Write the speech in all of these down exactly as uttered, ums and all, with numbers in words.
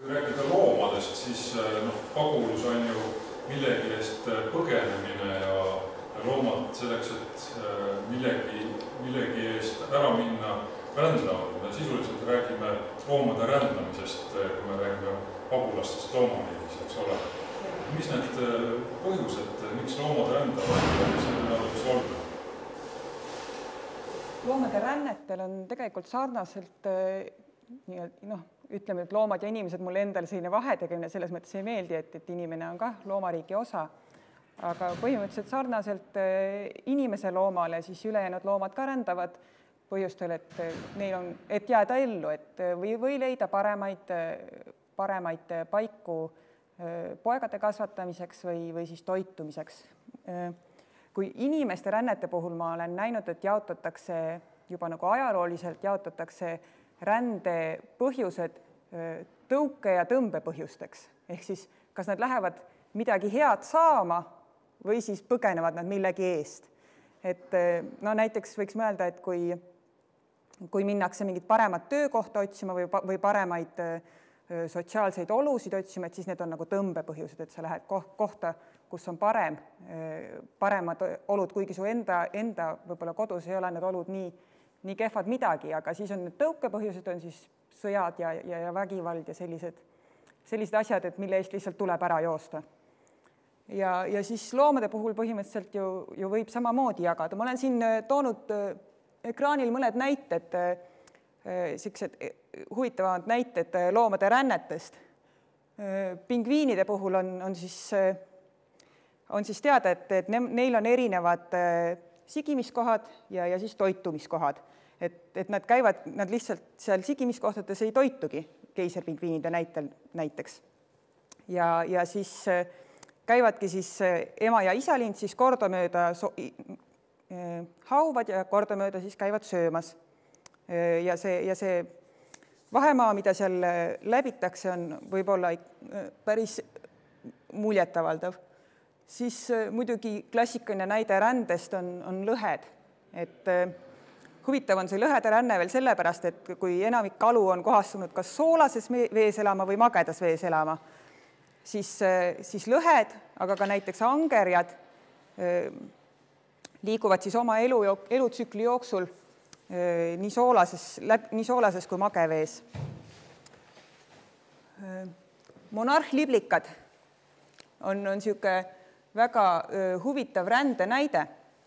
kui rääkida loomadest, siis no, pagulus on ju millegi eest põgenemine ja loomad selleks, et millegi, millegi eest ära minna rändavad. Me sisuliselt räägime loomade rändamisest, kui me räägime pagulastest loomaliigis, eks ole. Mis need põhjused, miks loomad rändavad ja mis need võiks olla? Loomade rännetel on tegelikult sarnaselt, noh, ütleme, et loomad ja inimesed mulle endale selline vahetegemine selles mõttes ei meeldi, et, et inimene on ka loomariigi osa. Aga põhimõtteliselt sarnaselt inimese loomale, siis ülejäänud loomad ka rändavad põhjustel, et neil on, et jääda ellu, et või, või leida paremaid, paremaid paiku poegade kasvatamiseks või, või siis toitumiseks. Kui inimeste rännete puhul ma olen näinud, et jaotatakse juba nagu ajalooliselt, jaotatakse rände põhjused tõuke- ja tõmbepõhjusteks. Ehk siis, kas nad lähevad midagi head saama või siis põgenevad nad millegi eest. Et no näiteks võiks mõelda, et kui, kui minnakse mingit paremat töökohta otsima või, või paremaid sotsiaalseid olusid otsima, et siis need on nagu tõmbepõhjused, et sa lähed kohta, kus on parem, paremad olud, kuigi su enda, enda võib-olla kodus ei ole need olud nii, nii kehvad midagi, aga siis on need tõukepõhjused, on siis sõjad ja, ja, ja vägivald ja sellised, sellised asjad, et mille eest lihtsalt tuleb ära joosta. Ja, ja siis loomade puhul põhimõtteliselt ju, ju võib samamoodi jagada. Ma olen siin toonud ekraanil mõned näited, sellised huvitavamad näited loomade rännetest. Pingviinide puhul on, on, siis, on siis teada, et, et neil on erinevad sigimiskohad ja, ja siis toitumiskohad. Et, et nad käivad, nad lihtsalt seal sigimiskohtades ei toitugi keiserpingviinide näitel näiteks. Ja, ja siis käivadki siis ema ja isalind siis kordamööda so, hauvad ja kordamööda siis käivad söömas. Ja see, ja see vahemaa, mida seal läbitakse, on võib-olla päris muljetavaldav. Siis muidugi klassikaline näide rändest on, on lõhed. Et huvitav on see lõhede ränne veel sellepärast, et kui enamik kalu on kohastunud kas soolases vees elama või magedas vees elama, siis, siis lõhed, aga ka näiteks angerjad liiguvad siis oma elu, elutsükli jooksul nii soolases, nii soolases kui magevees. Monarhliblikad on, on siuke väga huvitav rände näide.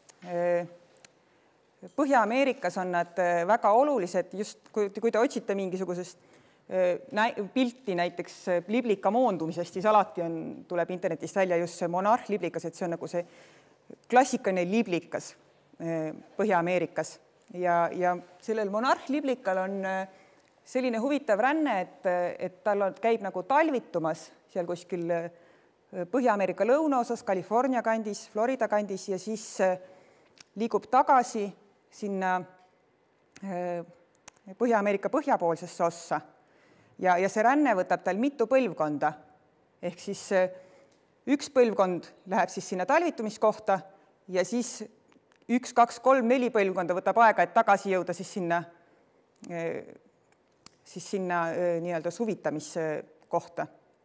Põhja-Ameerikas on nad väga olulised, just kui, kui te otsite mingisugusest pilti näiteks liblika moondumisest, siis alati on, tuleb internetist välja just see monarhliblikas, et see on nagu see klassikaline liblikas Põhja-Ameerikas. Ja, ja sellel monarhliblikal on selline huvitav ränne, et, et tal on, käib nagu talvitumas seal kuskil Põhja-Ameerika lõunaosas, California kandis, Florida kandis ja siis liigub tagasi sinna Põhja-Ameerika põhjapoolsesse ossa. Ja, ja see ränne võtab tal mitu põlvkonda. Ehk siis üks põlvkond läheb siis sinna talvitumiskohta ja siis üks, kaks, kolm, neli põlvkonda võtab aega, et tagasi jõuda siis sinna, siis sinna nii-öelda suvitamiskohta.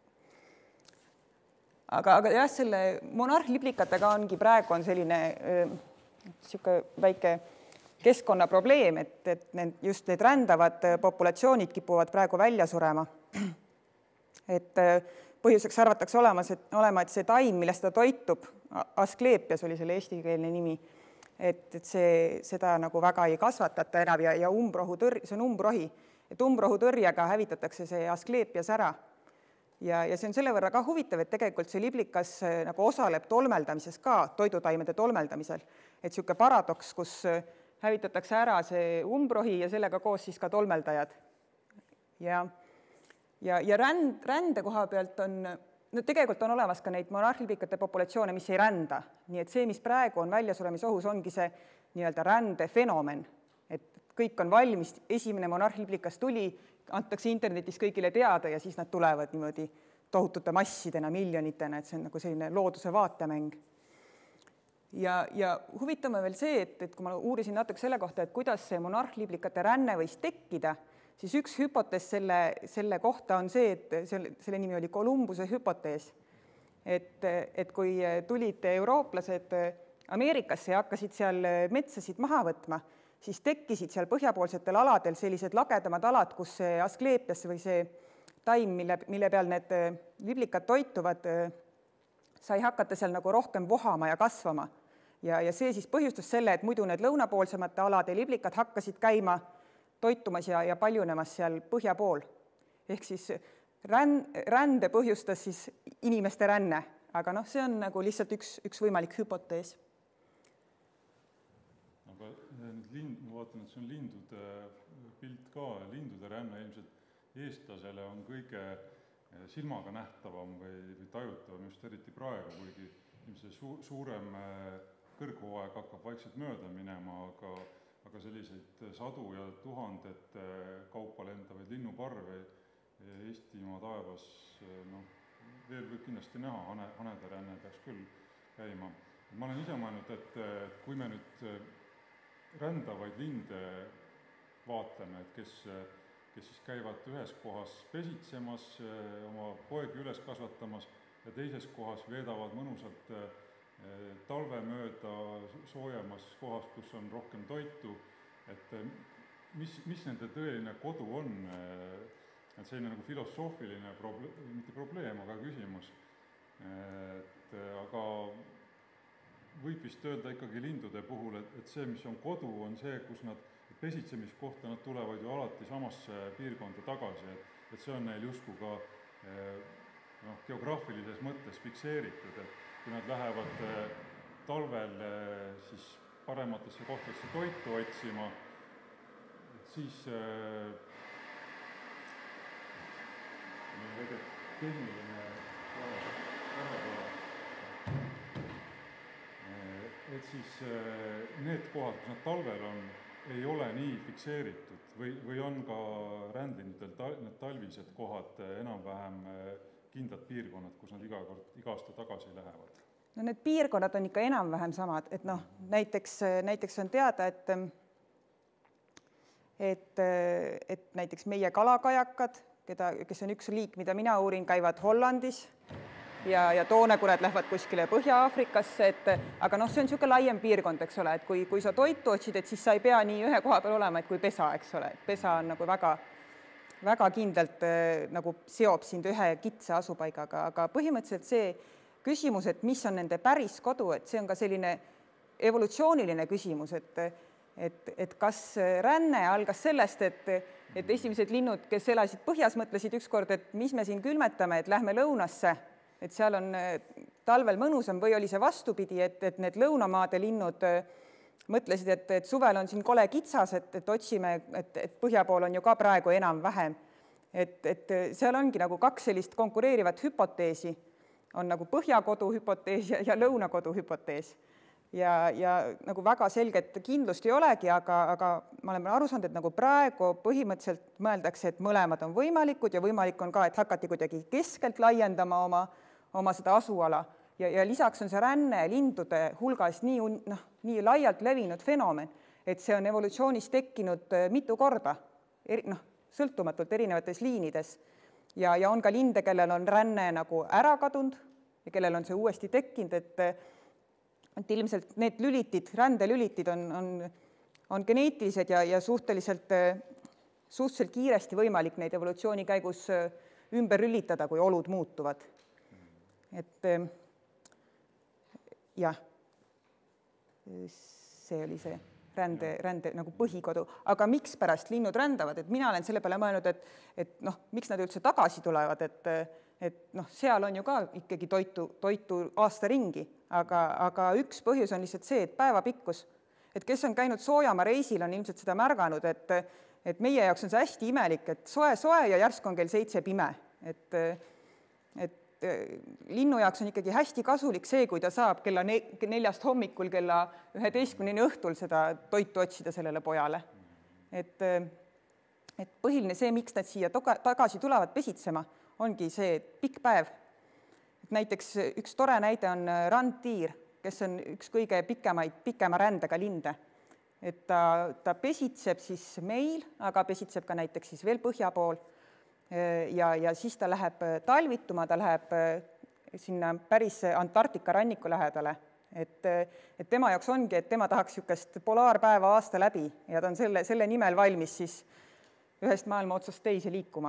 Aga, aga jah, selle monarhliblikatega ongi praegu on selline siuke väike keskkonnaprobleem, et, et need, just need rändavad populatsioonid kipuvad praegu välja surema. Et põhjuseks arvatakse olemas, et, olema, et see taim, millest ta toitub, Asklepias oli selle eestikeelne nimi, et, et see, seda nagu väga ei kasvatata enam ja, ja umbrohu tõr, see on umbrohi, et umbrohu tõrjega hävitatakse see Asklepias ära. Ja, ja see on selle võrra ka huvitav, et tegelikult see liblikas nagu osaleb tolmeldamises ka, toidutaimede tolmeldamisel. Et siuke paradoks, kus hävitatakse ära see umbrohi ja sellega koos siis ka tolmeldajad. Ja, ja, ja ränd, rände koha pealt on, no tegelikult on olemas ka neid monarhliblikate populatsioone, mis ei rända. Nii et see, mis praegu on väljasuremisohus, ongi see nii-öelda rändefenomen. Et kõik on valmis, esimene monarhliblikas tuli, antakse internetis kõigile teada ja siis nad tulevad niimoodi tohutute massidena, miljonitena, et see on nagu selline looduse vaatemäng. Ja, ja huvitame veel see, et, et kui ma uurisin natuke selle kohta, et kuidas see monarhliblikate ränne võis tekkida, siis üks hüpotees selle, selle kohta on see, et selle, selle nimi oli Columbuse hüpotees. Et, et kui tulid eurooplased Ameerikasse ja hakkasid seal metsasid maha võtma, siis tekkisid seal põhjapoolsetel aladel sellised lagedamad alad, kus see askleepias või see taim, mille, mille peal need liblikad toituvad, sai hakata seal nagu rohkem vohama ja kasvama. Ja, ja see siis põhjustas selle, et muidu need lõunapoolsemate alade liblikad hakkasid käima toitumas ja, ja paljunemas seal põhja pool. Ehk siis rände põhjustas siis inimeste ränne, aga noh, see on nagu lihtsalt üks, üks võimalik hüpotees. Aga lind, ma vaatan, et see on lindude pilt ka, lindude ränne ilmselt eestlasele on kõige silmaga nähtavam või, või tajutavam just eriti praegu, kuigi ilmselt su, suurem kõrghooaeg hakkab vaikselt mööda minema, aga, aga selliseid sadu ja tuhandet kaupa lendavaid linnuparve Eestimaa taevas, noh, veel võib kindlasti näha, hane, hanede ränne peaks küll käima. Ma olen ise mõelnud, et kui me nüüd rändavaid linde vaatleme, et kes, kes siis käivad ühes kohas pesitsemas, oma poegi üles kasvatamas ja teises kohas veedavad mõnusalt talve mööda soojemas kohas, kus on rohkem toitu, et mis, mis nende tõeline kodu on? Et selline nagu filosoofiline proble-, mitte probleem, aga küsimus. Et, aga võib vist öelda ikkagi lindude puhul, et, et see, mis on kodu, on see, kus nad pesitsemiskohta, nad tulevad ju alati samasse piirkonda tagasi, et, et see on neil justkui ka noh, geograafilises mõttes fikseeritud, et kui nad lähevad talvel siis parematesse kohtadesse toitu otsima, siis väga tehniline et siis need kohad, kus nad talvel on, ei ole nii fikseeritud või, või on ka rändlinudel need talvised kohad enam-vähem kindlad piirkonnad, kus nad iga kord, iga aasta tagasi lähevad? No need piirkonnad on ikka enam-vähem samad, et noh, näiteks, näiteks on teada, et, et, et näiteks meie kalakajakad, keda, kes on üks liik, mida mina uurin, käivad Hollandis ja, ja toonekuned lähevad kuskile Põhja-Aafrikasse, et aga noh, see on niisugune laiem piirkond, eks ole, et kui, kui sa toitu otsid, et siis sa ei pea nii ühe koha peal olema, et kui pesa, eks ole, et pesa on nagu väga, väga kindlalt nagu seob sind ühe kitsa asupaigaga, aga põhimõtteliselt see küsimus, et mis on nende päris kodu, et see on ka selline evolutsiooniline küsimus, et, et, et kas ränne algas sellest, et, et esimesed linnud, kes elasid põhjas, mõtlesid ükskord, et mis me siin külmetame, et lähme lõunasse, et seal on talvel mõnusam, või oli see vastupidi, et, et need lõunamaade linnud mõtlesid, et, et suvel on siin kole kitsas, et, et otsime, et, et põhja pool on ju ka praegu enam-vähem. Et, et seal ongi nagu kaks sellist konkureerivat hüpoteesi, on nagu põhjakodu hüpotees ja, ja lõunakodu hüpotees. Ja, ja nagu väga selget kindlust ei olegi, aga, aga ma olen aru saanud, et nagu praegu põhimõtteliselt mõeldakse, et mõlemad on võimalikud ja võimalik on ka, et hakati kuidagi keskelt laiendama oma, oma seda asuala. Ja, ja lisaks on see ränne lindude hulgas nii, noh, nii laialt levinud fenomen, et see on evolutsioonis tekkinud mitu korda, eri, noh, sõltumatult erinevates liinides. Ja, ja on ka linde, kellel on ränne nagu ära kadunud ja kellel on see uuesti tekkinud, et, et ilmselt need lülitid, rändelülitid on, on, on geneetilised ja, ja suhteliselt, suhteliselt kiiresti võimalik neid evolutsiooni käigus ümber lülitada, kui olud muutuvad. Et jah, see oli see rände, rände nagu põhikodu. Aga miks pärast linnud rändavad? Et mina olen selle peale mõelnud, et, et noh, miks nad üldse tagasi tulevad, et, et noh, seal on ju ka ikkagi toitu, toitu aasta ringi, aga, aga üks põhjus on lihtsalt see, et päevapikkus. Et kes on käinud Soojamaa reisil, on ilmselt seda märganud, et, et meie jaoks on see hästi imelik, et soe-soe ja järsk on kell seitse pime. Et, et linnu jaoks on ikkagi hästi kasulik see, kui ta saab kella neljast hommikul, kella üheteistkümneni õhtul seda toitu otsida sellele pojale. Et, et põhiline see, miks nad siia tagasi tulevad pesitsema, ongi see pikk päev. Et näiteks üks tore näide on randtiir, kes on üks kõige pikemaid, pikema rändega linde. et ta, ta pesitseb siis meil, aga pesitseb ka näiteks siis veel põhja pool ja, ja siis ta läheb talvituma, ta läheb sinna päris Antarktika ranniku lähedale, et, et tema jaoks ongi, et tema tahaks niisugust polaarpäeva aasta läbi ja ta on selle, selle nimel valmis siis ühest maailma otsast teise liikuma.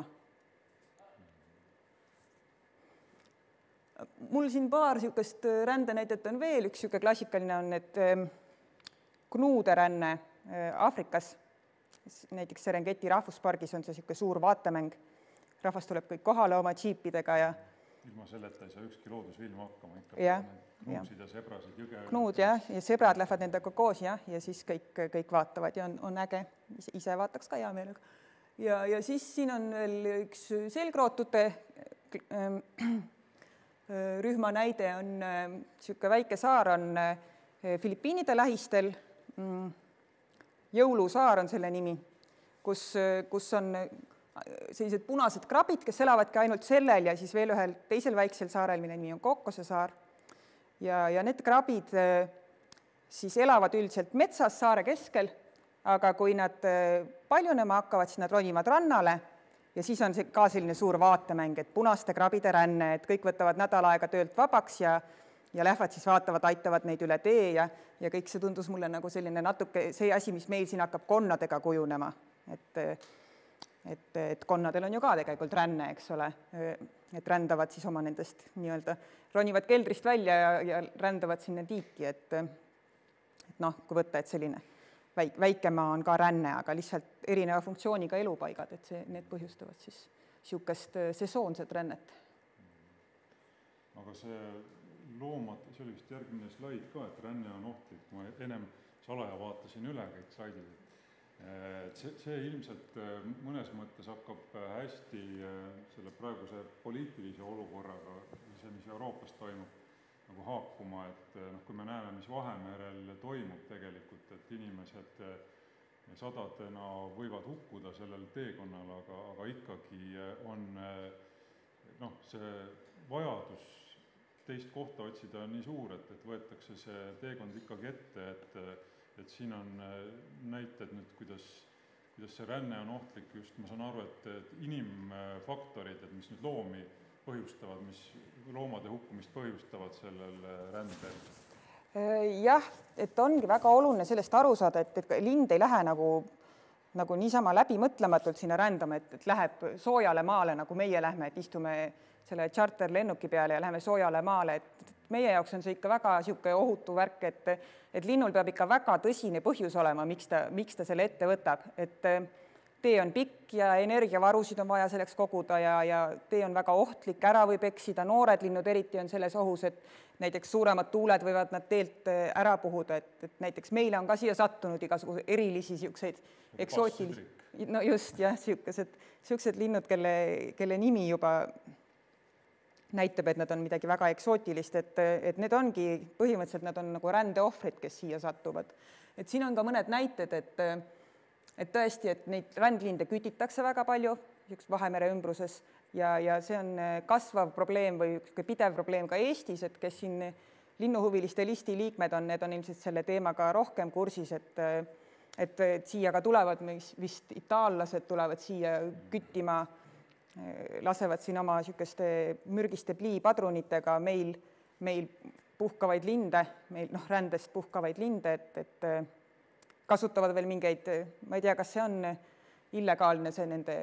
Mul siin paar niisugust rändenäidet on veel, üks niisugune klassikaline on, et gnuude ränne Aafrikas, näiteks Serengeti rahvuspargis on see niisugune suur vaatemäng, rahvas tuleb kõik kohale oma džiipidega ja ilma selleta ei saa ükski loodusfilm hakkama, ikka ja, gnuusid ja sebrasid jõge. Gnuud jah, ja sebrad lähevad nendega koos jah, ja siis kõik, kõik vaatavad ja on, on äge, ise vaataks ka hea meelega. Ja, ja siis siin on veel üks selgrootute rühma näide on niisugune väike saar on Filipiinide lähistel, Jõulusaar on selle nimi, kus, kus on sellised punased krabid, kes elavadki ainult sellel ja siis veel ühel teisel väiksel saarel, mille nimi on Kokkose saar. Ja, ja need krabid siis elavad üldiselt metsas saare keskel, aga kui nad paljunema hakkavad, siis nad ronivad rannale ja siis on see ka selline suur vaatemäng, et punaste krabide ränne, et kõik võtavad nädal aega töölt vabaks ja ja lähevad siis vaatavad, aitavad neid üle tee ja, ja kõik see tundus mulle nagu selline natuke see asi, mis meil siin hakkab konnadega kujunema. Et, et, et konnadel on ju ka tegelikult ränne, eks ole, et rändavad siis oma nendest nii-öelda, ronivad keldrist välja ja, ja rändavad sinna tiiki, et, et noh, kui võtta, et selline väik, väikemaa on ka ränne, aga lihtsalt erineva funktsiooniga elupaigad, et see, need põhjustavad siis niisugust sesoonset rännet. Aga see loomad, see oli vist järgmine slaid ka, et ränne on ohtlik. Ma ennem salaja vaatasin üle kõik slaidid. See, see ilmselt mõnes mõttes hakkab hästi selle praeguse poliitilise olukorraga, see, mis Euroopas toimub, nagu haakuma, et noh, kui me näeme, mis Vahemerel toimub tegelikult, et inimesed sadadena võivad hukkuda sellel teekonnal, aga, aga ikkagi on noh, see vajadus teist kohta otsida on nii suur, et, et võetakse see teekond ikkagi ette, et, et siin on näited nüüd, kuidas, kuidas see ränne on ohtlik just, ma saan aru, et, et inimfaktorid, et mis nüüd loomi põhjustavad, mis loomade hukkumist põhjustavad sellel rändel? Jah, et ongi väga oluline sellest aru saada, et, et lind ei lähe nagu, nagu niisama läbimõtlematult sinna rändama, et, et läheb soojale maale, nagu meie lähme, et istume selle charterlennuki peale ja läheme soojale maale, et meie jaoks on see ikka väga niisugune ohutu värk, et, et linnul peab ikka väga tõsine põhjus olema, miks ta, miks ta selle ette võtab, et tee on pikk ja energiavarusid on vaja selleks koguda ja, ja tee on väga ohtlik, ära võib eksida, noored linnud eriti on selles ohus, et näiteks suuremad tuuled võivad nad teelt ära puhuda, et, et näiteks meile on ka siia sattunud igasuguse erilisi niisuguseid eksootilisi, no just jah, niisugused, niisugused linnud, kelle, kelle nimi juba näitab, et nad on midagi väga eksootilist, et, et need ongi, põhimõtteliselt nad on nagu rändeohvrid, kes siia satuvad. Et siin on ka mõned näited, et, et tõesti, et neid rändlinde kütitakse väga palju Vahemere ümbruses ja, ja see on kasvav probleem või pidev probleem ka Eestis, et kes siin linnuhuviliste listi liikmed on, need on ilmselt selle teemaga rohkem kursis, et, et, et siia ka tulevad vist itaallased tulevad siia küttima, lasevad siin oma niisuguste mürgiste pliipadrunitega meil, meil puhkavaid linde, meil noh, rändest puhkavaid linde, et, et kasutavad veel mingeid, ma ei tea, kas see on illegaalne, see nende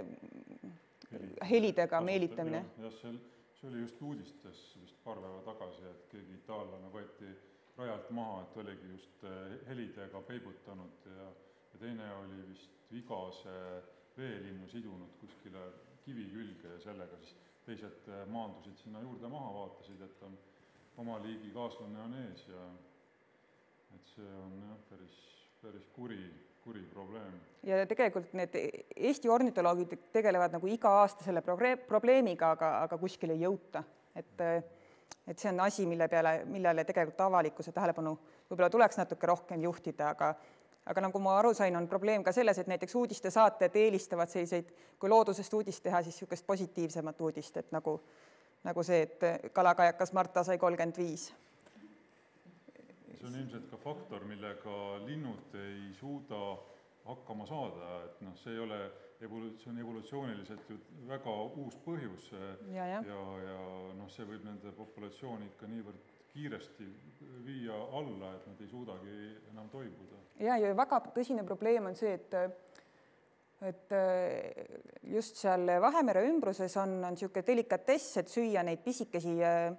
helidega meelitamine. Jah, see, see oli just uudistes vist paar päeva tagasi, et keegi itaallane võeti rajalt maha, et oligi just helidega peibutanud ja, ja teine oli vist vigase veelinnu sidunud kuskile kivi külge ja sellega siis teised maandusid sinna juurde maha, vaatasid, et on oma liigi kaaslane on ees ja et see on jah, päris, päris kuri, kuri probleem. Ja tegelikult need Eesti ornitoloogid tegelevad nagu iga aasta selle probleemiga, aga, aga kuskil ei jõuta. Et, et see on asi, mille peale, millele tegelikult avalikkuse tähelepanu võib-olla tuleks natuke rohkem juhtida, aga Aga nagu ma aru sain, on probleem ka selles, et näiteks uudiste saated eelistavad selliseid, kui loodusest uudist teha, siis niisugust positiivsemat uudist, et nagu, nagu see, et kalakajakas Marta sai kolmkümmend viis. see on ilmselt ka faktor, millega linnud ei suuda hakkama saada, et noh, see ei ole, see on evolutsiooniliselt ju väga uus põhjus ja, ja. ja, ja noh, see võib nende populatsiooni ikka niivõrd kiiresti viia alla, et nad ei suudagi enam toibuda. Ja, ja väga tõsine probleem on see, et et just seal Vahemere ümbruses on, on niisugune delikatess, et süüa neid pisikesi,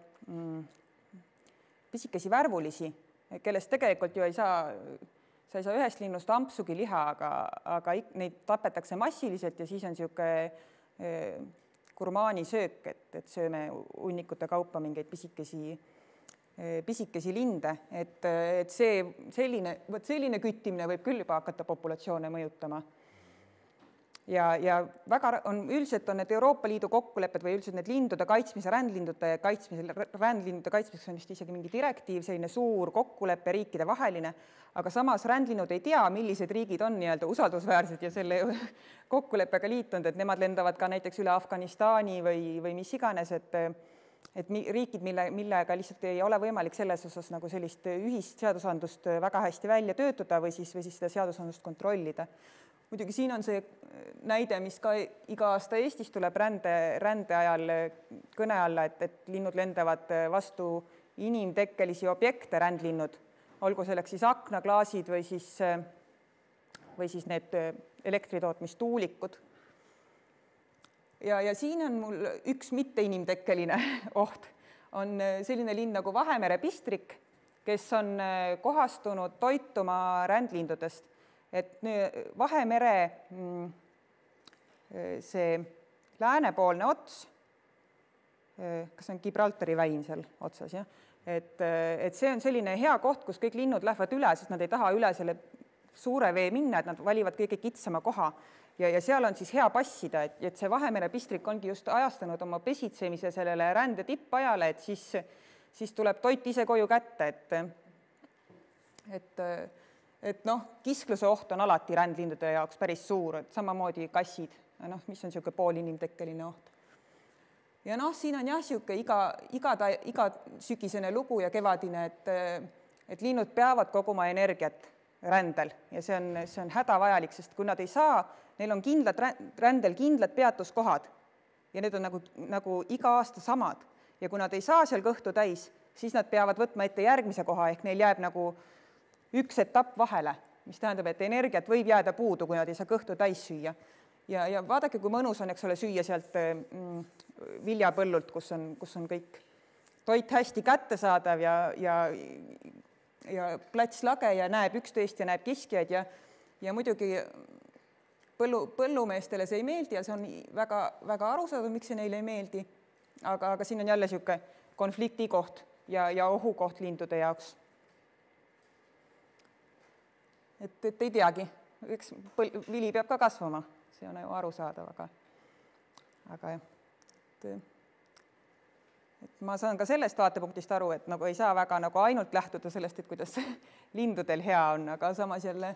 pisikesi värvulisi, kellest tegelikult ju ei saa, sa ei saa ühest linnust ampsugi liha, aga, aga neid tapetakse massiliselt ja siis on niisugune gurmaanisöök, et, et sööme hunnikute kaupa mingeid pisikesi, pisikesi linde, et, et see selline, võt selline küttimine võib küll juba hakata populatsioone mõjutama. Ja, ja väga on, üldiselt on need Euroopa Liidu kokkulepped või üldiselt need lindude kaitsmise, rändlindude kaitsmise, rändlindude kaitsmiseks on vist isegi mingi direktiiv, selline suur kokkuleppe riikide vaheline, aga samas rändlinnud ei tea, millised riigid on nii-öelda usaldusväärsed ja selle kokkuleppega liitunud, et nemad lendavad ka näiteks üle Afganistani või, või mis iganes, et, et riikid, mille, millega lihtsalt ei ole võimalik selles osas nagu sellist ühist seadusandlust väga hästi välja töötada või siis, või siis seda seadusandlust kontrollida. Muidugi siin on see näide, mis ka iga aasta Eestis tuleb rände, rände ajal kõne alla, et, et linnud lendavad vastu inimtekkelisi objekte, rändlinnud, olgu selleks siis aknaklaasid või siis, või siis need elektritootmistuulikud. Ja, ja siin on mul üks mitte inimtekkeline oht. On selline linn nagu Vahemere pistrik, kes on kohastunud toituma rändlindudest. Et Vahemere see läänepoolne ots, kas on Gibraltari väin seal otsas, jah? Et, et see on selline hea koht, kus kõik linnud lähevad üle, sest nad ei taha üle selle suure vee minna, et nad valivad kõige kitsama koha. Ja, ja seal on siis hea passida, et, et see Vahemere pistrik ongi just ajastanud oma pesitsemise sellele rände tippajale, et siis, siis tuleb toit ise koju kätte, et, et et noh, kiskluse oht on alati rändlindude jaoks päris suur, et samamoodi kassid, noh, mis on niisugune poolinimtekkeline oht. Ja noh, siin on jah, niisugune iga, iga, iga sügisene lugu ja kevadine, et, et linnud peavad koguma energiat rändel ja see on, see on hädavajalik, sest kui nad ei saa, neil on kindlad rändel kindlad peatuskohad ja need on nagu, nagu iga aasta samad ja kui nad ei saa seal kõhtu täis, siis nad peavad võtma ette järgmise koha, ehk neil jääb nagu üks etapp vahele, mis tähendab, et energiat võib jääda puudu, kui nad ei saa kõhtu täis süüa. Ja, ja vaadake, kui mõnus on, eks ole, süüa sealt mm, viljapõllult, kus on, kus on kõik toit hästi kättesaadav ja, ja, ja plats lage ja näeb üksteist ja näeb kiskjaid ja, ja muidugi põllu, põllumeestele see ei meeldi ja see on väga, väga arusaadav, miks see neile ei meeldi, aga, aga siin on jälle niisugune konfliktikoht ja, ja ohukoht lindude jaoks. Et, et ei teagi, üks vili peab ka kasvama, see on ju arusaadav, aga, aga et, et ma saan ka sellest vaatepunktist aru, et nagu ei saa väga nagu ainult lähtuda sellest, et kuidas lindudel hea on, aga samas jälle,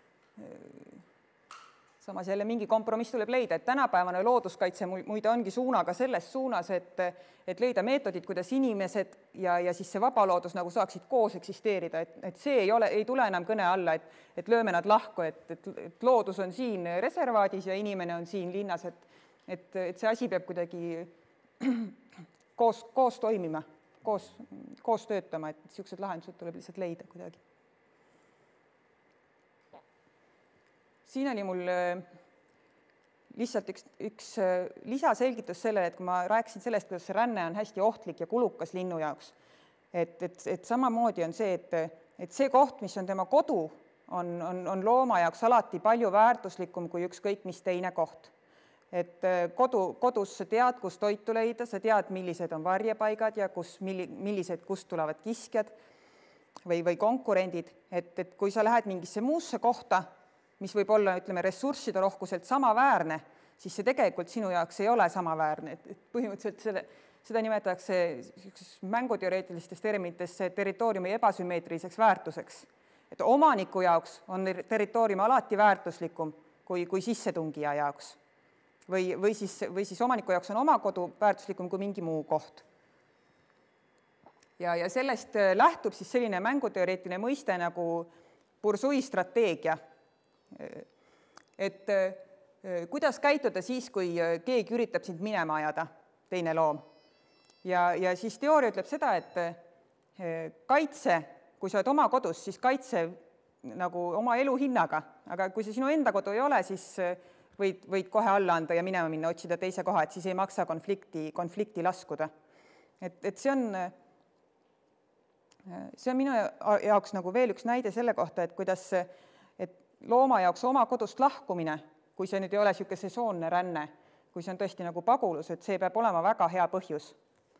samas jälle mingi kompromiss tuleb leida, et tänapäevane looduskaitse muide ongi suunaga selles suunas, et, et leida meetodid, kuidas inimesed ja, ja siis see vabaloodus nagu saaksid koos eksisteerida, et, et see ei, ole, ei tule enam kõne alla, et, et lööme nad lahku, et, et, et loodus on siin reservaadis ja inimene on siin linnas, et, et, et see asi peab kuidagi koos, koos toimima, koos, koos töötama, et niisugused lahendused tuleb lihtsalt leida kuidagi. Siin oli mul lihtsalt üks, üks lisaselgitus sellele, et kui ma rääkisin sellest, kuidas see ränne on hästi ohtlik ja kulukas linnu jaoks, et, et, et samamoodi on see, et, et see koht, mis on tema kodu, on, on, on looma jaoks alati palju väärtuslikum kui ükskõik mis teine koht. Et kodu, kodus sa tead, kus toitu leida, sa tead, millised on varjepaigad ja kus, millised, kust tulevad kiskjad või, või konkurendid, et, et kui sa lähed mingisse muusse kohta, mis võib olla, ütleme, ressursside rohkuselt samaväärne, siis see tegelikult sinu jaoks ei ole samaväärne. Et, et põhimõtteliselt selle, seda nimetatakse mänguteoreetilistest terminitesse territooriumi ebasümmeetriliseks väärtuseks. Et omaniku jaoks on territoorium alati väärtuslikum kui, kui sissetungija jaoks. Või, või, siis, või siis omaniku jaoks on oma kodu väärtuslikum kui mingi muu koht. ja, ja sellest lähtub siis selline mänguteoreetiline mõiste nagu bursui strateegia. Et kuidas käituda siis, kui keegi üritab sind minema ajada, teine loom. Ja, ja siis teooria ütleb seda, et kaitse, kui sa oled oma kodus, siis kaitse nagu oma elu hinnaga, aga kui see sinu enda kodu ei ole, siis võid, võid kohe alla anda ja minema minna, otsida teise koha, et siis ei maksa konflikti, konflikti laskuda. Et, et see on, see on minu jaoks nagu veel üks näide selle kohta, et kuidas et looma jaoks oma kodust lahkumine, kui see nüüd ei ole niisugune sesoonne ränne, kui see on tõesti nagu pagulus, et see peab olema väga hea põhjus.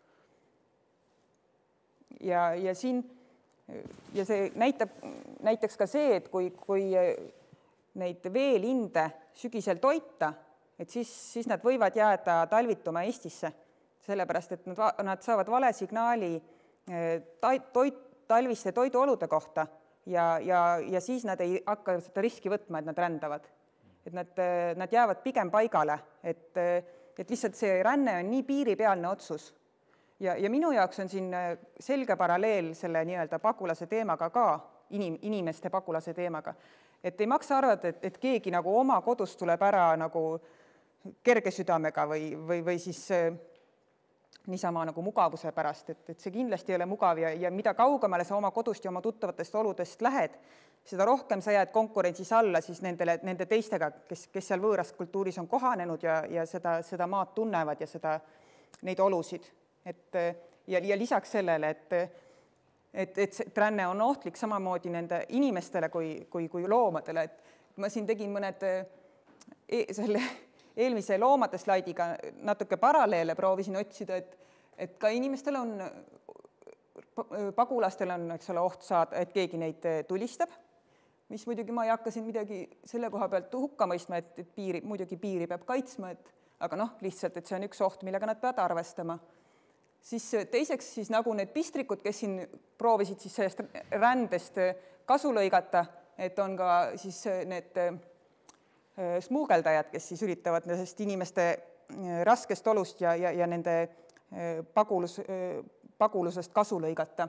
Ja, ja siin ja see näitab, näiteks ka see, et kui, kui neid veelinde sügisel toita, et siis, siis nad võivad jääda talvituma Eestisse, sellepärast et nad, nad saavad vale signaali toit, talviste toiduolude kohta ja, ja, ja siis nad ei hakka seda riski võtma, et nad rändavad. Et nad, nad jäävad pigem paigale, et, et lihtsalt see ränne on nii piiripealne otsus. Ja, ja minu jaoks on siin selge paralleel selle nii-öelda pagulase teemaga ka, inim, inimeste pagulase teemaga. Et ei maksa arvata, et, et keegi nagu oma kodust tuleb ära nagu kerge südamega või, või, või siis niisama nagu mugavuse pärast, et, et see kindlasti ei ole mugav ja, ja mida kaugemale sa oma kodust ja oma tuttavatest oludest lähed, seda rohkem sa jääd konkurentsis alla siis nendele, nende teistega, kes, kes seal võõras kultuuris on kohanenud ja, ja seda, seda maad tunnevad ja seda, neid olusid. Et, ja, ja lisaks sellele, et, et, et see ränne on ohtlik samamoodi nende inimestele kui, kui, kui loomadele. Et ma siin tegin mõned e, selle eelmise loomade slaidiga natuke paralleele, proovisin otsida, et, et ka inimestel on, pagulastel on, eks ole, oht saada, et keegi neid tulistab, mis muidugi ma ei hakka siin midagi selle koha pealt hukka mõistma, et, et piiri, muidugi piiri peab kaitsma, et, aga noh, lihtsalt, et see on üks oht, millega nad peavad arvestama. Siis teiseks siis nagu need pistrikud, kes siin proovisid siis sellest rändest kasu lõigata, et on ka siis need smuugeldajad, kes siis üritavad nendest inimeste raskest olust ja, ja, ja nende pagulus, pagulusest kasu lõigata.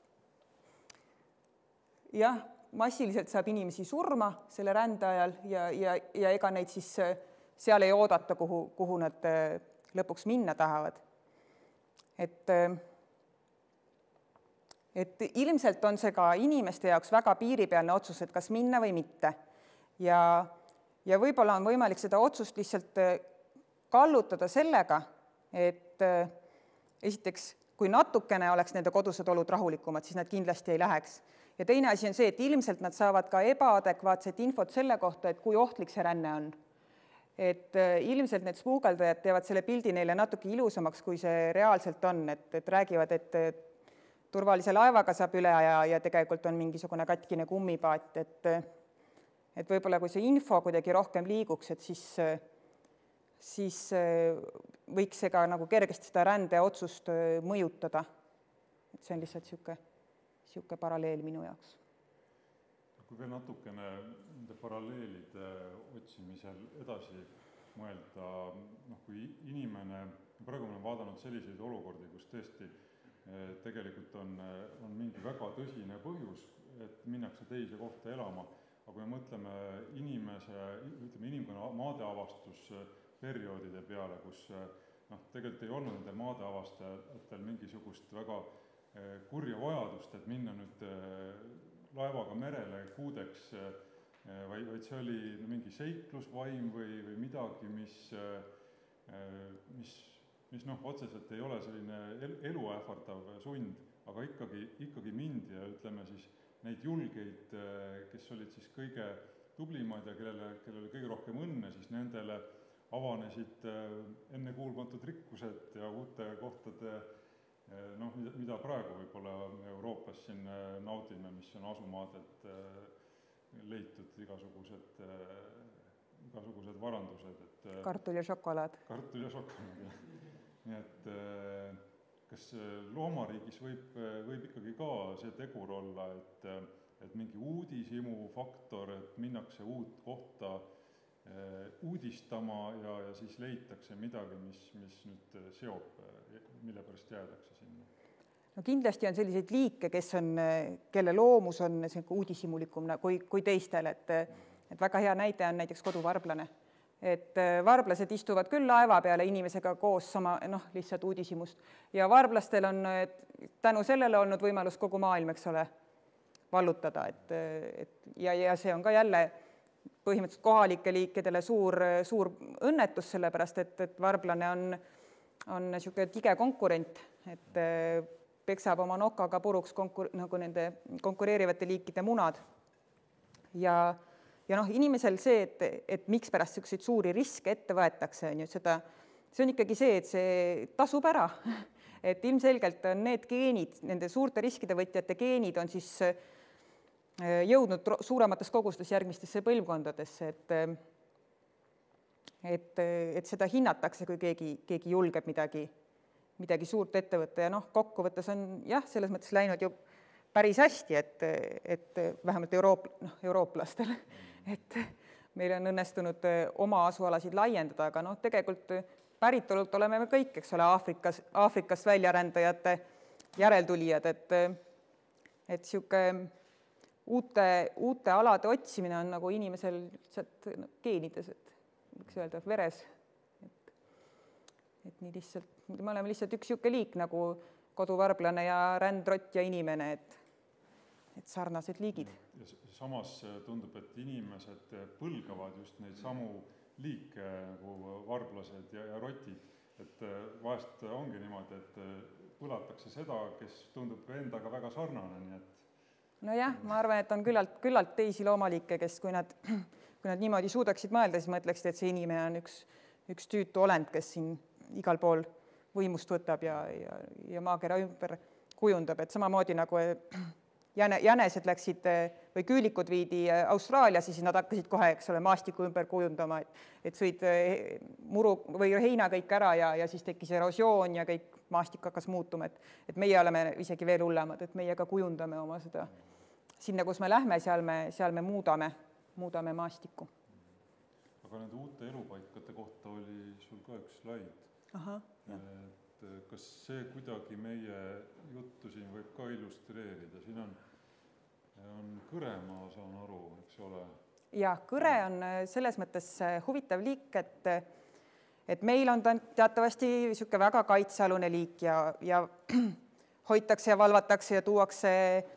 Jah, massiliselt saab inimesi surma selle rände ajal ja, ja, ja ega neid siis seal ei oodata, kuhu, kuhu nad lõpuks minna tahavad. Et, et ilmselt on see ka inimeste jaoks väga piiripealne otsus, et kas minna või mitte. Ja, ja võib-olla on võimalik seda otsust lihtsalt kallutada sellega, et esiteks, kui natukene oleks nende kodused olud rahulikumad, siis nad kindlasti ei läheks. Ja teine asi on see, et ilmselt nad saavad ka ebaadekvaatset infot selle kohta, et kui ohtlik see ränne on. Et ilmselt need smuugeldajad teevad selle pildi neile natuke ilusamaks, kui see reaalselt on, et, et räägivad, et turvalise laevaga saab üle ja, ja tegelikult on mingisugune katkine kummipaat, et, et võib-olla kui see info kuidagi rohkem liiguks, et siis, siis võiks see ka nagu kergesti seda rände otsust mõjutada. Et see on lihtsalt siuke, siuke paralleel minu jaoks. Kui veel natukene nende paralleelide otsimisel edasi mõelda, noh, kui inimene, praegu me oleme vaadanud selliseid olukordi, kus tõesti tegelikult on, on mingi väga tõsine põhjus, et minnakse teise kohta elama, aga kui me mõtleme inimese, ütleme inimkonna maadeavastusperioodide peale, kus noh, tegelikult ei olnud nende maadeavastajatel mingisugust väga kurja vajadust, et minna nüüd laevaga merele kuudeks, vaid, vaid see oli mingi seiklusvaim või, või midagi, mis, mis, mis noh, otseselt ei ole selline elu ähvardav sund, aga ikkagi, ikkagi mindi ja ütleme siis neid julgeid, kes olid siis kõige tublimad ja kellele, kellele oli kõige rohkem õnne, siis nendele avanesid ennekuulmatud rikkused ja uute kohtade noh, mida praegu võib-olla Euroopas siin naudime, mis on asumaadelt leitud igasugused, igasugused varandused. Et, kartul ja šokolaad. Kartul ja šokolaad, jah. Nii et kas loomariigis võib, võib ikkagi ka see tegur olla, et, et mingi uudishimu faktor, et minnakse uut kohta uudistama ja, ja siis leitakse midagi, mis, mis nüüd seob, mille pärast jäädakse sinna? no kindlasti on selliseid liike, kes on, kelle loomus on uudishimulikum kui, kui teistel, et, et väga hea näide on näiteks koduvarblane. Et varblased istuvad küll laeva peale inimesega koos sama, noh, lihtsalt uudishimust ja varblastel on tänu sellele olnud võimalus kogu maailm, eks ole, vallutada, et, et ja, ja see on ka jälle põhimõtteliselt kohalike liikidele suur, suur õnnetus, sellepärast, et, et varblane on, on niisugune tige konkurent, et peksab oma nokaga puruks konkur, nagu nende konkureerivate liikide munad. Ja, ja noh, inimesel see, et, et miks pärast selliseid suuri riske ette võetakse, on ju, seda, see on ikkagi see, et see tasub ära. Et ilmselgelt on need geenid, nende suurte riskide võtjate geenid on siis jõudnud suuremates kogustes järgmistesse põlvkondadesse, et, et, et seda hinnatakse, kui keegi, keegi julgeb midagi, midagi suurt ette võtta ja noh, kokkuvõttes on jah, selles mõttes läinud ju päris hästi, et, et vähemalt Euroop, noh, eurooplastel, et meil on õnnestunud oma asualasid laiendada, aga noh, tegelikult päritolult oleme me kõik, eks ole, Aafrikas, Aafrikast väljarändajate järeltulijad, et, et sihuke uute, uute alade otsimine on nagu inimesel no, geenides, et võiks öelda, veres. Et, et nii lihtsalt, me oleme lihtsalt üks sihuke liik nagu koduvarblane ja rändrott ja inimene, et, et sarnased liigid. Ja samas tundub, et inimesed põlgavad just neid samu liike nagu varblased ja, ja rotid, et vahest ongi niimoodi, et põlatakse seda, kes tundub endaga väga sarnane, nii et no jah, ma arvan, et on küllalt, küllalt teisi loomaliike, kes kui nad, kui nad niimoodi suudaksid mõelda, siis mõtleksid, et see inimene on üks, üks tüütu olend, kes siin igal pool võimust võtab ja, ja, ja maakera ümber kujundab, et samamoodi nagu jäne, jänesed läksid või küülikud viidi Austraaliasse, siis nad hakkasid kohe, eks ole, maastiku ümber kujundama, et, et sõid muru või heina kõik ära ja, ja siis tekkis erosioon ja kõik maastik hakkas muutuma, et, et meie oleme isegi veel hullemad, et meie ka kujundame oma seda. Sinna, kus me lähme, seal me, seal me muudame, muudame maastikku. Aga nende uute elupaikade kohta oli sul ka üks slaid. Aha, et kas see kuidagi meie juttu siin võib ka illustreerida? Siin on, on Kõremaa, saan aru, eks ole? Ja, Kõre on selles mõttes huvitav liik, et, et meil on teatavasti niisugune väga kaitsealune liik ja, ja hoitakse ja valvatakse ja tuuakse,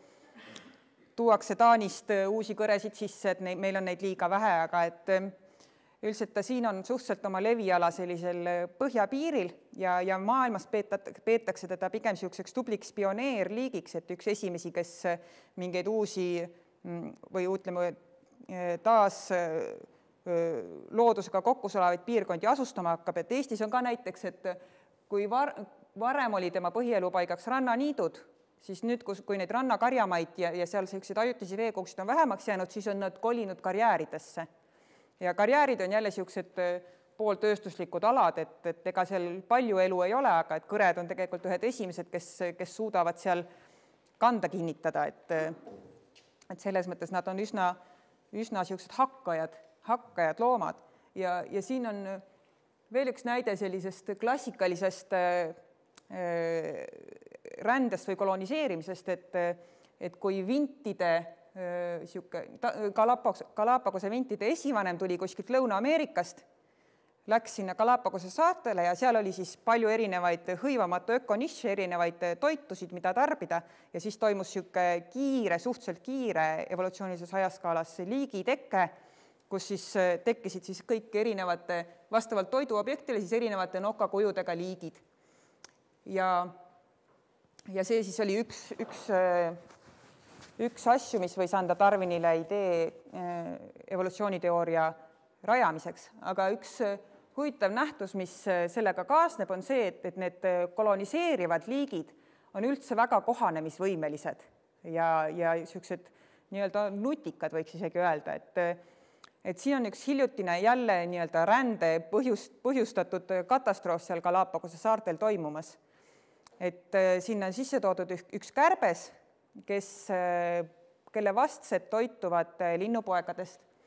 tuuakse Taanist uusi kõresid sisse, et ne, meil on neid liiga vähe, aga et üldiselt ta siin on suhteliselt oma leviala sellisel põhjapiiril ja, ja maailmas peetat, peetakse teda pigem niisuguseks tubliks pioneerliigiks, et üks esimesi, kes mingeid uusi või ütleme taas loodusega kokkusolevaid piirkondi asustama hakkab, et Eestis on ka näiteks, et kui var, varem oli tema põhielupaigaks rannaniidud, siis nüüd, kui neid rannakarjamaid ja, ja seal sellised ajutisi veekogsid on vähemaks jäänud, siis on nad kolinud karjääridesse. Ja karjäärid on jälle niisugused pooltööstuslikud alad, et, et ega seal palju elu ei ole, aga et kõred on tegelikult ühed esimesed, kes, kes suudavad seal kanda kinnitada, et, et selles mõttes nad on üsna, üsna niisugused hakkajad, hakkajad loomad. Ja, ja siin on veel üks näide sellisest klassikalisest rändest või koloniseerimisest, et, et kui vintide Galapagose vintide esivanem tuli kuskilt Lõuna-Ameerikast, läks sinna Galapagose saartele ja seal oli siis palju erinevaid hõivamatu ökonišše, erinevaid toitusid, mida tarbida ja siis toimus niisugune kiire, suhteliselt kiire evolutsioonilises ajaskaalas liigitekke, kus siis tekkisid siis kõik erinevate, vastavalt toiduobjektile siis erinevate nokakujudega liigid. Ja, ja see siis oli üks, üks üks asju, mis võis anda Darwinile idee evolutsiooniteooria rajamiseks, aga üks huvitav nähtus, mis sellega kaasneb, on see, et, et need koloniseerivad liigid on üldse väga kohanemisvõimelised ja, ja niisugused nii-öelda nutikad, võiks isegi öelda, et, et siin on üks hiljutine jälle nii-öelda rände põhjust, põhjustatud katastroof seal Galapagose saartel toimumas. Et sinna on sisse toodud üks kärbes, kes, kelle vastsed toituvad linnupoegadest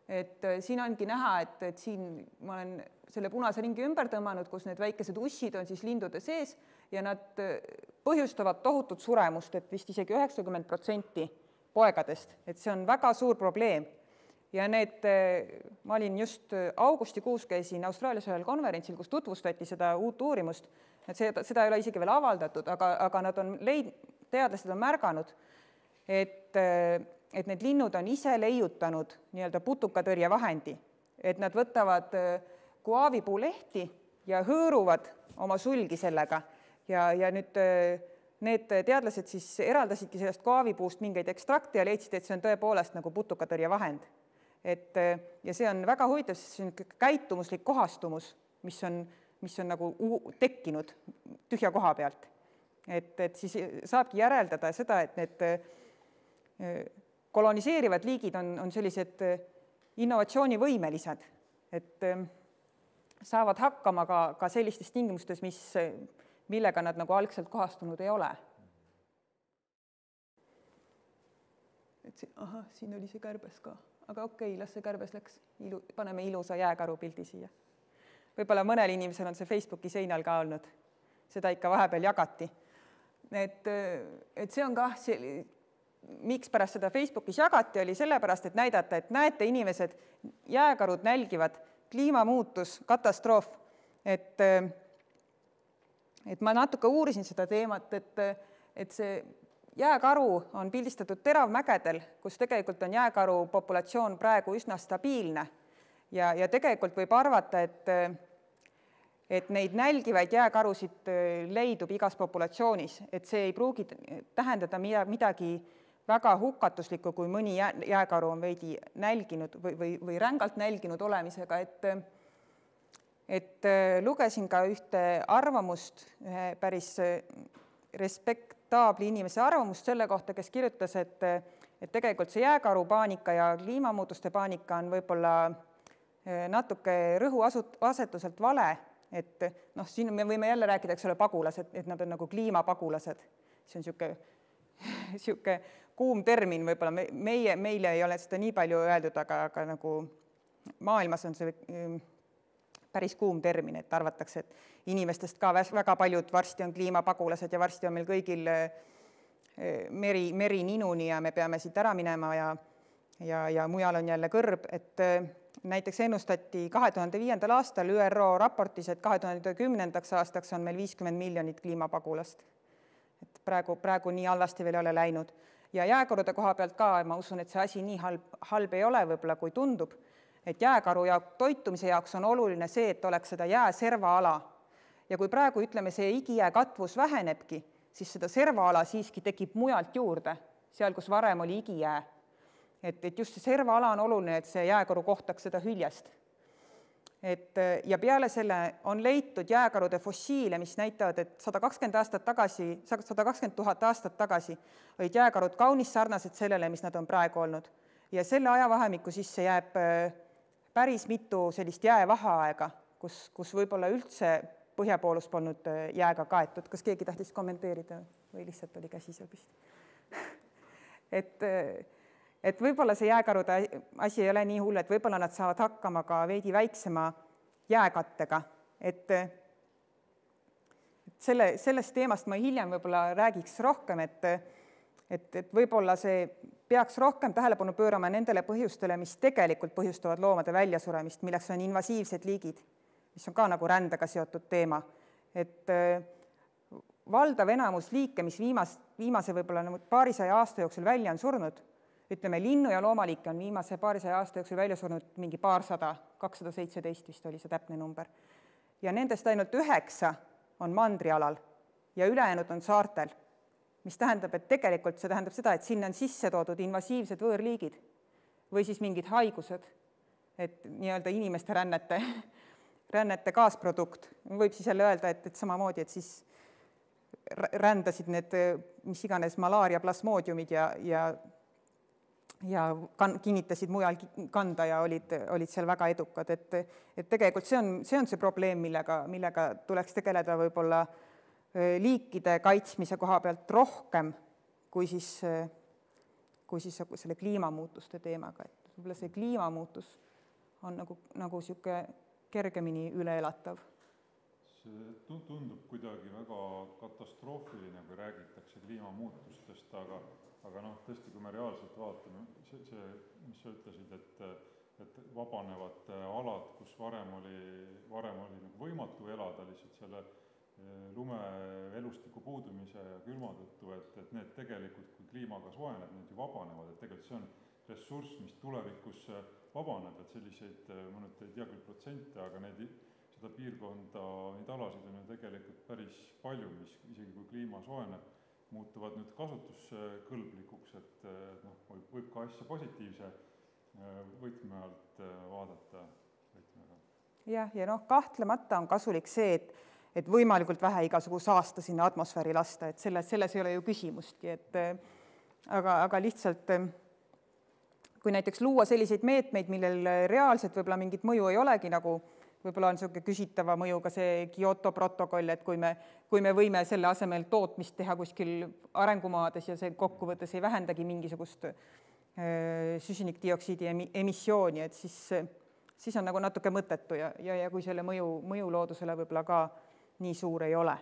et siin ongi näha, et, et siin ma olen selle punase ringi ümber tõmmanud, kus need väikesed ussid on siis lindude sees ja nad põhjustavad tohutut suremust, et vist isegi üheksakümmend protsenti poegadest, et see on väga suur probleem. Ja need, ma olin just augustikuus käisin Austraalias ühel konverentsil, kus tutvustati seda uut uurimust, et seda, seda ei ole isegi veel avaldatud, aga, aga nad on leid, teadlased on märganud, et, et need linnud on ise leiutanud nii-öelda putukatõrjevahendi, et nad võtavad guavipuu lehti ja hõõruvad oma sulgi sellega ja, ja nüüd need teadlased siis eraldasidki sellest guavipuust mingeid ekstrakte ja leidsid, et see on tõepoolest nagu putukatõrjevahend. Et, ja see on väga huvitav, sest see on käitumuslik kohastumus, mis on, mis on nagu tekkinud tühja koha pealt. Et, et siis saabki järeldada seda, et need koloniseerivad liigid on, on sellised innovatsioonivõimelised, et saavad hakkama ka, ka sellistes tingimustes, mis, millega nad nagu algselt kohastunud ei ole. Et see, aha, siin oli see kärbes ka. Aga okei, las see kärbes läks, ilu, paneme ilusa jääkaru pildi siia. Võib-olla mõnel inimesel on see Facebooki seinal ka olnud. Seda ikka vahepeal jagati. Et, et see on ka, see, miks pärast seda Facebookis jagati, oli sellepärast, et näidata, et näete inimesed, jääkarud nälgivad, kliimamuutus, katastroof. Et, et ma natuke uurisin seda teemat, et, et see jääkaru on pildistatud teravmägedel, kus tegelikult on jääkaru populatsioon praegu üsna stabiilne ja, ja tegelikult võib arvata, et, et neid nälgivaid jääkarusid leidub igas populatsioonis, et see ei pruugi tähendada midagi väga hukatuslikku, kui mõni jääkaru on veidi nälginud või, või, või rängalt nälginud olemisega, et, et lugesin ka ühte arvamust, ühe päris respekt taabli inimese arvamust selle kohta, kes kirjutas, et, et tegelikult see jääkaru paanika ja kliimamuutuste paanika on võib-olla natuke rõhuasetuselt vale, et noh, siin me võime jälle rääkida, eks ole, pagulased, et nad on nagu kliimapagulased. See on siuke, siuke kuum termin võib-olla, meie, meile ei ole seda nii palju öeldud, aga, aga nagu maailmas on see päris kuum termin, et arvatakse, et inimestest ka väga paljud varsti on kliimapagulased ja varsti on meil kõigil meri, meri ninuni ja me peame siit ära minema ja, ja, ja mujal on jälle kõrb, et näiteks ennustati kahe tuhande viiendal aastal Ü R O raportis, et kahe tuhande kümnendaks aastaks on meil viiskümmend miljonit kliimapagulast. Et praegu, praegu nii halvasti veel ei ole läinud. Ja jääkarude koha pealt ka, ma usun, et see asi nii halb, halb ei ole võib-olla, kui tundub, et jääkaru ja toitumise jaoks on oluline see, et oleks seda jääservaala. Ja kui praegu, ütleme, see igijää katvus vähenebki, siis seda servaala siiski tekib mujalt juurde, seal, kus varem oli igijää. Et, et just see servaala on oluline, et see jääkaru kohtaks seda hüljest. Et, ja peale selle on leitud jääkarude fossiile, mis näitavad, et sada kakskümmend aastat tagasi, sada kakskümmend tuhat aastat tagasi olid jääkarud kaunis sarnased sellele, mis nad on praegu olnud. Ja selle ajavahemiku sisse jääb päris mitu sellist jäävaheaega, kus, kus võib-olla üldse põhjapoolus polnud jääga kaetud. Kas keegi tahtis kommenteerida või lihtsalt oli käsi seal püsti? et, et võib-olla see jääkarude asi ei ole nii hull, et võib-olla nad saavad hakkama ka veidi väiksema jääkattega. Et, et selle, sellest teemast ma hiljem võib-olla räägiks rohkem, et, et, et võib-olla see peaks rohkem tähelepanu pöörama nendele põhjustele, mis tegelikult põhjustavad loomade väljasuremist, milleks on invasiivsed liigid, mis on ka nagu rändega seotud teema. Et valdav enamus liike, mis viimas, viimase võib-olla paarisaja aasta jooksul välja on surnud, ütleme, linnu- ja loomaliike on viimase paarisaja aasta jooksul välja surnud mingi paarsada, kakssada seitseteist vist oli see täpne number. Ja nendest ainult üheksa on mandrialal ja ülejäänud on saartel, mis tähendab, et tegelikult see tähendab seda, et sinna on sisse toodud invasiivsed võõrliigid või siis mingid haigused, et nii-öelda inimeste rännete, rännete kaasprodukt. Võib siis jälle öelda, et, et samamoodi, et siis rändasid need, mis iganes malaaria plasmoodiumid ja, ja, ja kan, kinnitasid mujal kanda ja olid, olid seal väga edukad. Et, et tegelikult see on, see on see probleem, millega, millega tuleks tegeleda võib-olla liikide kaitsmise koha pealt rohkem kui siis, kui siis selle kliimamuutuste teemaga. võib-olla see kliimamuutus on nagu, nagu sihuke kergemini üleelatav. See tundub kuidagi väga katastroofiline, kui räägitakse kliimamuutustest, aga, aga noh, tõesti, kui me reaalselt vaatame, see, see, mis sa ütlesid, et, et vabanevad alad, kus varem oli, varem oli nagu võimatu elada lihtsalt selle lumeelustiku puudumise ja külma tõttu, et, et need tegelikult, kui kliimaga soojeneb, need ju vabanevad, et tegelikult see on ressurss, mis tulevikus vabaneb, et selliseid, ma nüüd ei tea küll protsente, aga neid, seda piirkonda, neid alasid on ju tegelikult päris palju, mis isegi kui kliima soojeneb, muutuvad nüüd kasutuskõlblikuks, et noh, võib, võib ka asja positiivse võtme alt vaadata. Võtmega. Jah, ja noh, kahtlemata on kasulik see, et, et võimalikult vähe igasugu saasta sinna atmosfääri lasta, et selles, selles ei ole ju küsimustki, et aga, aga lihtsalt kui näiteks luua selliseid meetmeid, millel reaalselt võib-olla mingit mõju ei olegi, nagu võib-olla on niisugune küsitava mõjuga see Kyoto protokoll, et kui me, kui me võime selle asemel tootmist teha kuskil arengumaades ja see kokkuvõttes ei vähendagi mingisugust süsinikdioksiidi emissiooni, et siis, siis on nagu natuke mõttetu ja, ja, ja kui selle mõju, mõju loodusele võib-olla ka nii suur ei ole.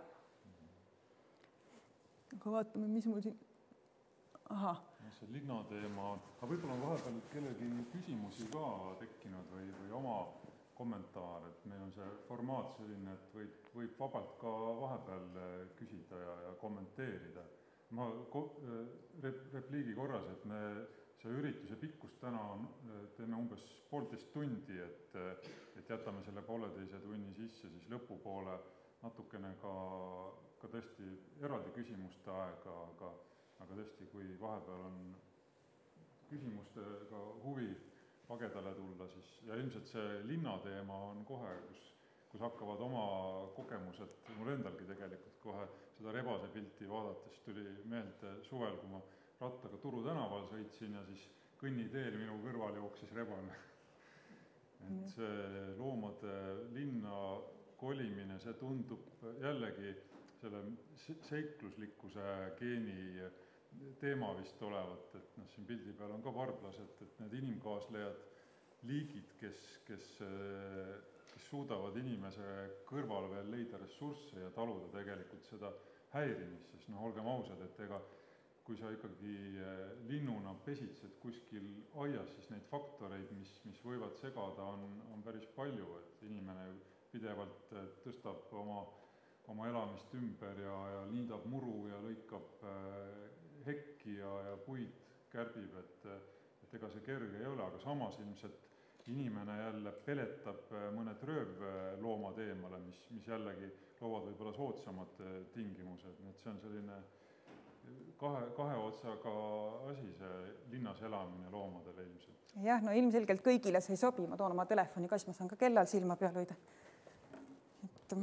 Aga vaatame, mis mul siin... Aha. See linnateema, aga võib-olla on vahepeal kellegi küsimusi ka tekkinud või, või oma kommentaar, et meil on see formaat selline, et võib, võib vabalt ka vahepeal küsida ja, ja kommenteerida. Ma repliigi korras, et me see ürituse pikkus täna on, teeme umbes poolteist tundi, et, et jätame selle pooleteise tunni sisse, siis lõpupoole natukene ka, ka tõesti eraldi küsimuste aega, aga, aga tõesti, kui vahepeal on küsimustega huvi pagedale tulla, siis ja ilmselt see linnateema on kohe, kus, kus hakkavad oma kogemused, mul endalgi tegelikult kohe seda rebase pilti vaadates tuli meelde suvel, kui ma rattaga Turu tänaval sõitsin ja siis kõnniteel minu kõrval jooksis rebane. Et see loomade linna kolimine, see tundub jällegi selle seikluslikkuse geeni teema vist olevat, et noh, siin pildi peal on ka varblased, et need inimkaaslejad liigid, kes, kes, kes suudavad inimese kõrval veel leida ressursse ja taluda tegelikult seda häirimist, sest noh, olgem ausad, et ega kui sa ikkagi linnuna pesitsed kuskil aias, siis neid faktoreid, mis, mis võivad segada, on, on päris palju, et inimene pidevalt tõstab oma, oma elamist ümber ja, ja liindab muru ja lõikab hekki ja, ja puid kärbib, et, et ega see kerge ei ole, aga samas ilmselt inimene jälle peletab mõned röövloomad eemale, mis, mis jällegi loovad võib-olla soodsamad tingimused, nii et see on selline kahe, kahe otsaga asi, see linnas elamine loomadele ilmselt. Jah, no ilmselgelt kõigile see ei sobi, ma toon oma telefoni ka, siis ma saan ka kellal silma peal hoida. Et...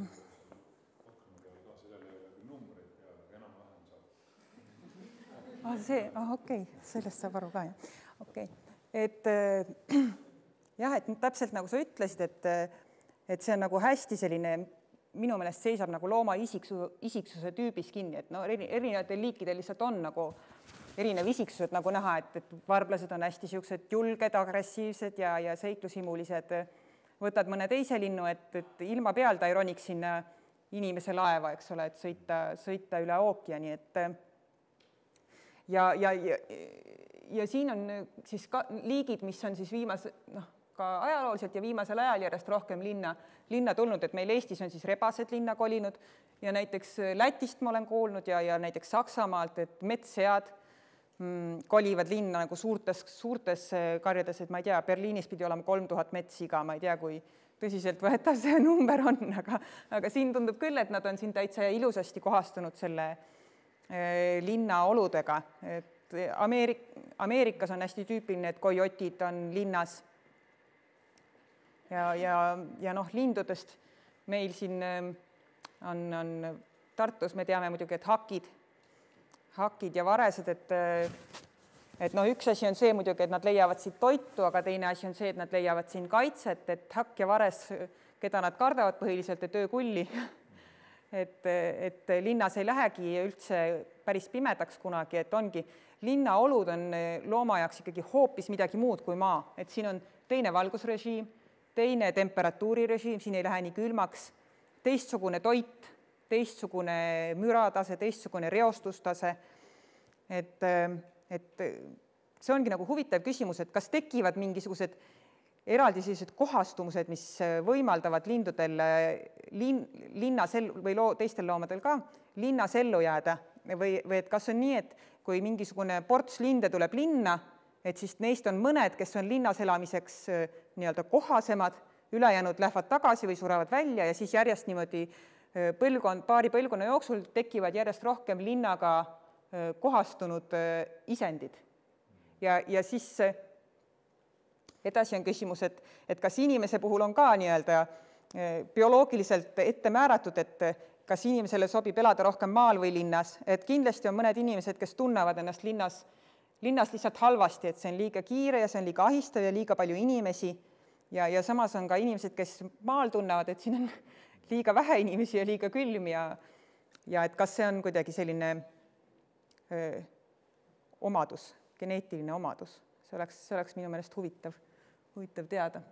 Ah, see, ah, okei, okay. Sellest saab aru ka, jah. Okay. Et jah, et täpselt nagu sa ütlesid, et, et see on nagu hästi selline, minu meelest seisab nagu looma isiksuse, isiksuse tüübis kinni, et no erinevatel liikidel lihtsalt on nagu erinev isiksused nagu näha, et, et varblased on hästi siuksed julged, agressiivsed ja, ja seiklushimulised. Võtad mõne teise linnu, et, et ilma peal ta ei roniks sinna inimese laeva, eks ole, et sõita, sõita üle ookeani, et Ja, ja, ja, ja siin on siis ka liigid, mis on siis viimase, noh, ka ajalooliselt ja viimasel ajal järjest rohkem linna, linna tulnud, et meil Eestis on siis rebased linna kolinud ja näiteks Lätist ma olen kuulnud ja, ja näiteks Saksamaalt, et metssead mm, kolivad linna nagu suurtes, suurtes karjades, et ma ei tea, Berliinis pidi olema kolm tuhat metssiga, ma ei tea, kui tõsiselt võetav see number on, aga, aga siin tundub küll, et nad on siin täitsa ilusasti kohastunud selle linna oludega. Et Ameerik, Ameerikas on hästi tüüpiline, et kojotid on linnas ja, ja, ja noh, lindudest meil siin on, on Tartus, me teame muidugi, et hakid, hakid ja varesed, et, et noh, üks asi on see muidugi, et nad leiavad siit toitu, aga teine asi on see, et nad leiavad siin kaitset, et hakk ja vares, keda nad kardavad põhiliselt, et öökulli et, et linnas ei lähegi üldse päris pimedaks kunagi, et ongi, linnaolud on looma jaoks ikkagi hoopis midagi muud kui maa, et siin on teine valgusrežiim, teine temperatuurirežiim, siin ei lähe nii külmaks, teistsugune toit, teistsugune müratase, teistsugune reostustase, et, et see ongi nagu huvitav küsimus, et kas tekivad mingisugused eraldi sellised kohastumused, mis võimaldavad lindudel lin, linnas ellu, või loo, teistel loomadel ka linnas ellu jääda või, või et kas on nii, et kui mingisugune ports linde tuleb linna, et siis neist on mõned, kes on linnas elamiseks nii-öelda kohasemad, ülejäänud lähevad tagasi või surevad välja ja siis järjest niimoodi põlvkond, paari põlvkonna jooksul tekivad järjest rohkem linnaga kohastunud isendid. Ja, ja siis edasi on küsimus, et, et kas inimese puhul on ka nii-öelda bioloogiliselt ette määratud, et kas inimesele sobib elada rohkem maal või linnas, et kindlasti on mõned inimesed, kes tunnevad ennast linnas, linnas lihtsalt halvasti, et see on liiga kiire ja see on liiga ahistav ja liiga palju inimesi ja, ja samas on ka inimesed, kes maal tunnevad, et siin on liiga vähe inimesi ja liiga külm ja, ja et kas see on kuidagi selline öö, omadus, geneetiline omadus. See oleks, see oleks minu meelest huvitav, huvitav teada.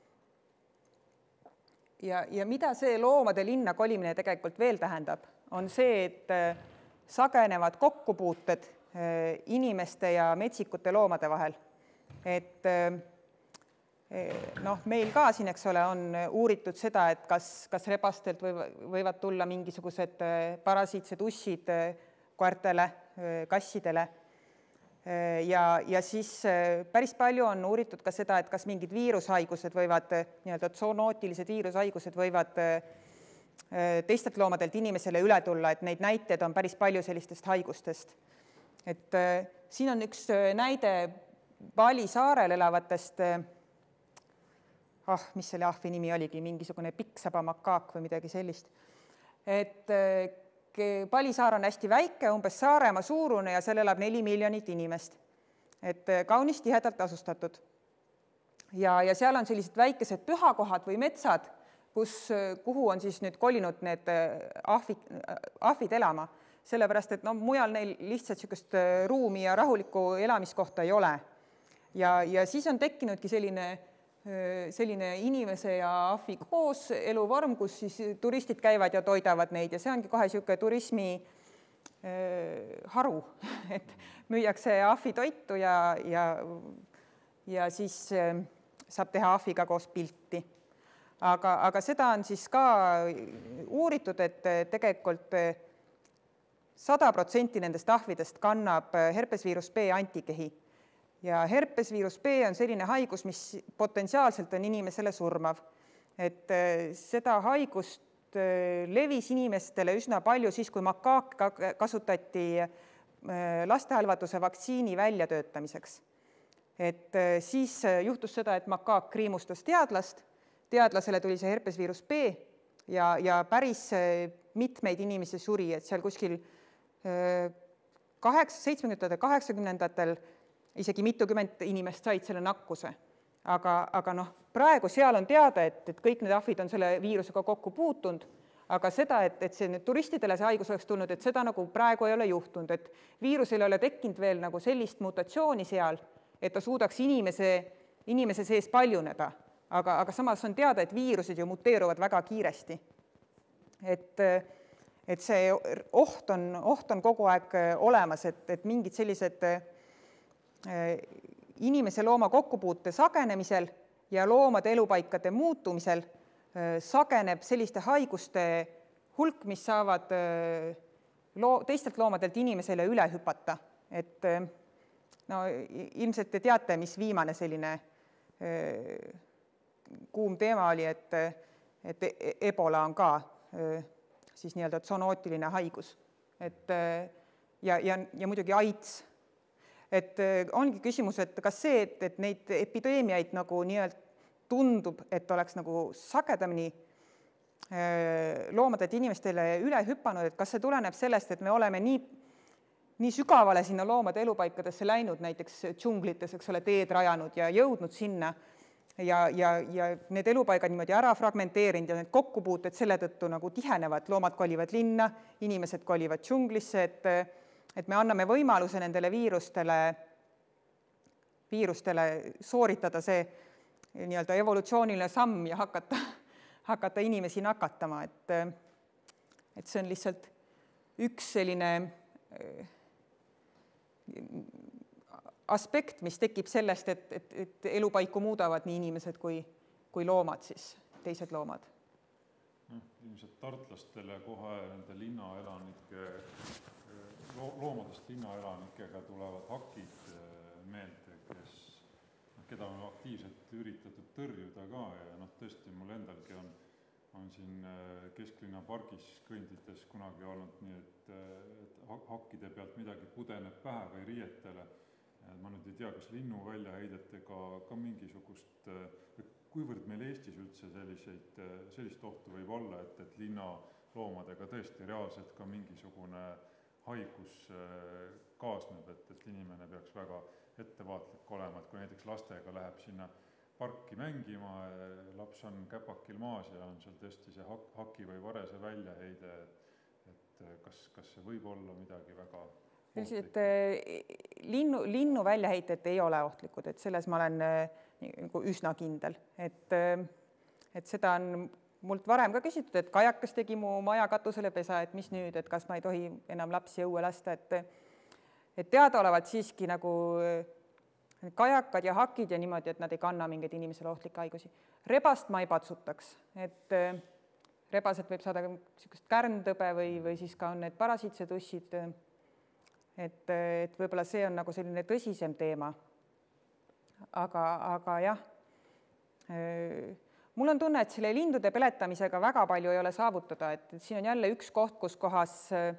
Ja, ja mida see loomade linna kolimine tegelikult veel tähendab, on see, et sagenevad kokkupuuted inimeste ja metsikute loomade vahel. Et noh, meil ka siin, eks ole, on uuritud seda, et kas, kas rebastelt võivad tulla mingisugused parasiitsed ussid koertele, kassidele. Ja, ja siis päris palju on uuritud ka seda, et kas mingid viirushaigused võivad, nii-öelda zoonootilised viirushaigused võivad teistelt loomadelt inimesele üle tulla, et neid näiteid on päris palju sellistest haigustest. Et siin on üks näide Bali saarel elavatest, ah, mis selle ahvi nimi oligi, mingisugune pikksabamakaak või midagi sellist, et Bali saar on hästi väike, umbes Saaremaa suurune ja seal elab neli miljonit inimest. Et kaunis tihedalt asustatud. Ja, ja seal on sellised väikesed pühakohad või metsad, kus, kuhu on siis nüüd kolinud need ahvid, ahvid elama. Sellepärast, et no, mujal neil lihtsalt niisugust ruumi ja rahulikku elamiskohta ei ole. Ja, ja siis on tekkinudki selline selline inimese ja ahvi koos eluvorm, kus siis turistid käivad ja toidavad neid ja see ongi kohe niisugune turismi haru, et müüakse ahvi toitu ja, ja, ja siis saab teha ahviga koos pilti. Aga, aga seda on siis ka uuritud, et tegelikult sada protsenti nendest ahvidest kannab herpesviirus B antikehi. Ja herpesviirus B on selline haigus, mis potentsiaalselt on inimesele surmav. Et seda haigust levis inimestele üsna palju siis, kui makaak kasutati lastehalvatuse vaktsiini väljatöötamiseks. Et siis juhtus seda, et makaak kriimustas teadlast, teadlasele tuli see herpesviirus B ja, ja päris mitmeid inimesi suri, et seal kuskil seitsmekümnendatel, kaheksakümnendatel isegi mitukümmend inimest said selle nakkuse. Aga, aga noh, praegu seal on teada, et, et kõik need ahvid on selle viirusega kokku puutunud, aga seda, et, et see nüüd turistidele see haigus oleks tulnud, et seda nagu praegu ei ole juhtunud, et viirusel ei ole tekkinud veel nagu sellist mutatsiooni seal, et ta suudaks inimese, inimese sees paljuneda. Aga, aga samas on teada, et viirused ju muteeruvad väga kiiresti. Et, et see oht on, oht on kogu aeg olemas, et, et mingid sellised inimese looma kokkupuute sagenemisel ja loomade elupaikade muutumisel sageneb selliste haiguste hulk, mis saavad loo, teistelt loomadelt inimesele üle hüpata. Et no, ilmselt te teate, mis viimane selline kuum teema oli, et, et ebola on ka siis nii-öelda zoonootiline haigus. Et, ja, ja, ja muidugi AIDS. Et ongi küsimus, et kas see, et, et neid epideemiaid nagu nii-öelda tundub, et oleks nagu sagedamini loomadelt inimestele üle hüpanud, et kas see tuleneb sellest, et me oleme nii, nii sügavale sinna loomade elupaikadesse läinud, näiteks džunglites, eks ole, teed rajanud ja jõudnud sinna, ja, ja, ja need elupaigad niimoodi ära fragmenteerinud ja need kokkupuuted selle tõttu nagu tihenevad, loomad kolivad linna, inimesed kolivad džunglisse, et, et me anname võimaluse nendele viirustele, viirustele sooritada see nii-öelda evolutsiooniline samm ja hakata, hakata inimesi nakatama, et, et see on lihtsalt üks selline aspekt, mis tekib sellest, et, et, et elupaiku muudavad nii inimesed kui, kui loomad, siis teised loomad. No, ilmselt tartlastele kohe nende linnaelanike, loomadest linnaelanikega tulevad hakid meelde, kes, keda on aktiivselt üritatud tõrjuda ka ja noh, tõesti mul endalgi on, on siin kesklinna pargis kõndides kunagi olnud nii, et, et hakkide pealt midagi pudeneb pähe või riietele. Ma nüüd ei tea, kas linnu väljaheidetega ka mingisugust, kuivõrd meil Eestis üldse selliseid, sellist ohtu võib olla, et, et linnaloomadega tõesti reaalselt ka mingisugune haigus kaasneb, et, et inimene peaks väga ettevaatlik olema, et kui näiteks lastega läheb sinna parki mängima, laps on käpakil maas ja on seal tõesti see haki või varese väljaheide, et, et kas, kas see võib olla midagi väga üldiselt linnu, linnu väljaheited ei ole ohtlikud, et selles ma olen nagu üsna kindel, et, et seda on mult varem ka küsitud, et kajakas tegi mu maja katusele pesa, et mis nüüd, et kas ma ei tohi enam lapsi õue lasta, et, et teadaolevalt siiski nagu kajakad ja hakid ja niimoodi, et nad ei kanna mingeid inimesele ohtlikke haigusi. Rebast ma ei patsutaks, et rebaselt võib saada niisugust kärntõbe või, või siis ka on need parasiitsed ussid, et, et võib-olla see on nagu selline tõsisem teema. Aga, aga jah, mul on tunne, et selle lindude peletamisega väga palju ei ole saavutada, et, et siin on jälle üks koht, kus kohas,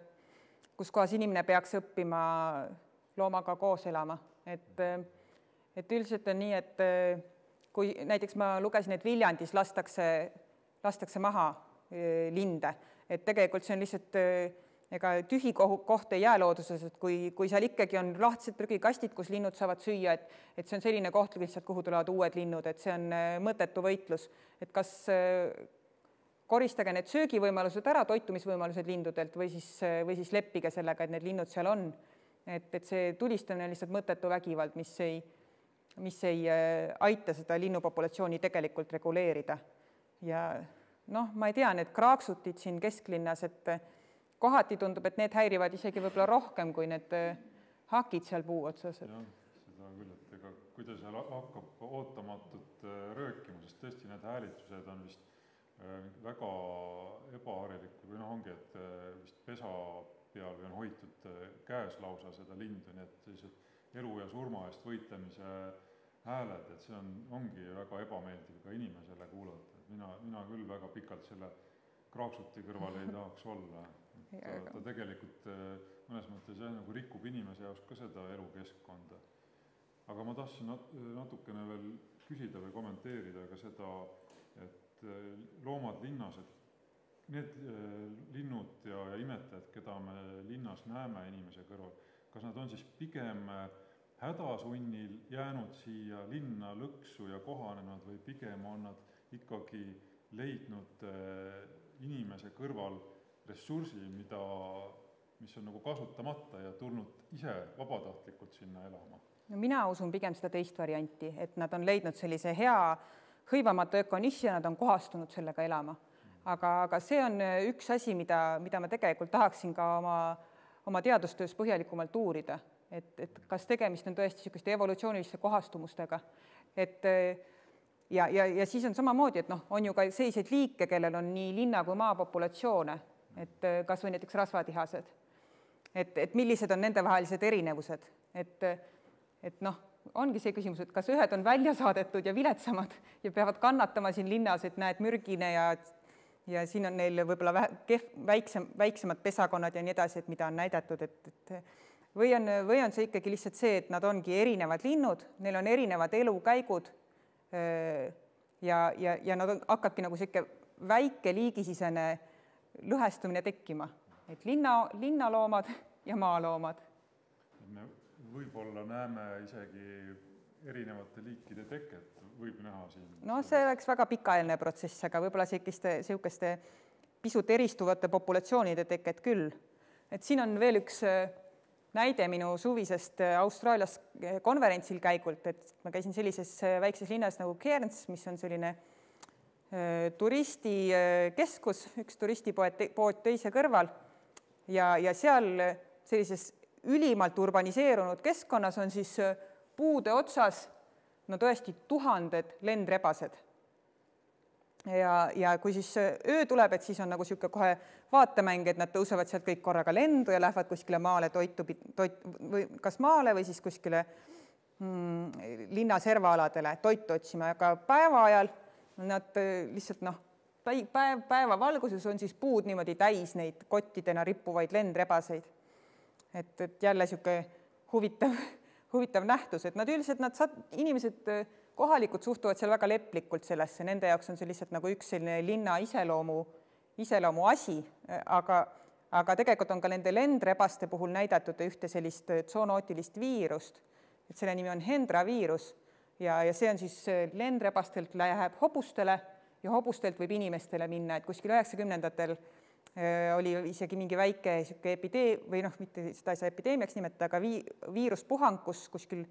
kus kohas inimene peaks õppima loomaga koos elama. Et, et üldiselt on nii, et kui näiteks ma lugesin, et Viljandis lastakse, lastakse maha linde, et tegelikult see on lihtsalt ega tühi koht ei jää looduses, et kui, kui seal ikkagi on lahtised prügikastid, kus linnud saavad süüa, et, et see on selline koht lihtsalt, kuhu tulevad uued linnud, et see on mõttetu võitlus. Et kas koristage need söögivõimalused ära, toitumisvõimalused lindudelt või siis, või siis leppige sellega, et need linnud seal on. Et, et see tulistamine on lihtsalt mõttetu vägivald, mis ei, mis ei aita seda linnupopulatsiooni tegelikult reguleerida. Ja noh, ma ei tea, need kraaksutid siin kesklinnas, et kohati tundub, et need häirivad isegi võib-olla rohkem kui need hakid seal puu otsas. Jah, seda küll, et ega kui ta seal hakkab ootamatut röökima, sest tõesti need häälitused on vist väga ebaharilik või noh, ongi, et vist pesa peal või on hoitud käes lausa seda lindu, nii et sellised elu ja surma eest võitlemise hääled, et see on, ongi väga ebameeldiv ka inimesele kuulata. Mina, mina küll väga pikalt selle kraaksuti kõrval ei tahaks olla. Ta, ta tegelikult mõnes mõttes jah, nagu rikub inimese jaoks ka seda elukeskkonda. Aga ma tahtsin natukene veel küsida või kommenteerida ka seda, et loomad linnas, et need linnud ja, ja imetajad, keda me linnas näeme inimese kõrval, kas nad on siis pigem hädasunnil jäänud siia linna lõksu ja kohanenud või pigem on nad ikkagi leidnud inimese kõrval ressursi, mida, mis on nagu kasutamata ja tulnud ise vabatahtlikult sinna elama? No mina usun pigem seda teist varianti, et nad on leidnud sellise hea hõivamatu ökoniši ja nad on kohastunud sellega elama. Aga, aga see on üks asi, mida, mida ma tegelikult tahaksin ka oma, oma teadustöös põhjalikumalt uurida, et, et kas tegemist on tõesti niisuguste evolutsiooniliste kohastumustega. Et, ja, ja, ja siis on samamoodi, et noh, on ju ka selliseid liike, kellel on nii linna kui maa populatsioone, et kas või näiteks rasvatihased. Et, et millised on nende vahelised erinevused. Et, et noh, ongi see küsimus, et kas ühed on välja saadetud ja viletsamad ja peavad kannatama siin linnas, et näed mürgine ja ja siin on neil võib-olla väiksem, väiksemad pesakonnad ja nii edasi, et mida on näidatud, et, et või, on, või on see ikkagi lihtsalt see, et nad ongi erinevad linnud, neil on erinevad elukäigud ja, ja, ja nad on, hakkabki nagu selline väike liigisisene lõhestumine tekkima, et linna, linnaloomad ja maaloomad. Me võib-olla näeme isegi erinevate liikide teket, võib näha siin? No see oleks väga pikaajaline protsess, aga võib-olla selliseste pisut eristuvate populatsioonide teket küll. Et siin on veel üks näide minu suvisest Austraalias konverentsil käigult, et ma käisin sellises väikses linnas nagu Cairns, mis on selline turistikeskus, üks turistipood teise kõrval ja, ja seal sellises ülimalt urbaniseerunud keskkonnas on siis puude otsas no tõesti tuhanded lendrebased. Ja, ja kui siis öö tuleb, et siis on nagu siuke kohe vaatemäng, et nad tõusevad sealt kõik korraga lendu ja lähevad kuskile maale toitu, toit, või kas maale või siis kuskile mm, linna servaaladele toitu otsima, aga päeva ajal nad lihtsalt noh, päev, päeva valguses on siis puud niimoodi täis neid kottidena rippuvaid lendrebaseid. Et, et jälle siuke huvitav, huvitav nähtus, et nad üldiselt, nad saad, inimesed kohalikud suhtuvad seal väga leplikult sellesse, nende jaoks on see lihtsalt nagu üks selline linna iseloomu, iseloomu asi, aga, aga tegelikult on ka nende lendrebaste puhul näidatud ühte sellist zoonootilist viirust, et selle nimi on Hendra viirus ja, ja see on siis lendrebastelt läheb hobustele ja hobustelt võib inimestele minna, et kuskil üheksakümnendatel oli isegi mingi väike epideem, või noh, mitte seda ei saa epideemiaks nimetada, aga vii, viiruspuhang, kus kuskil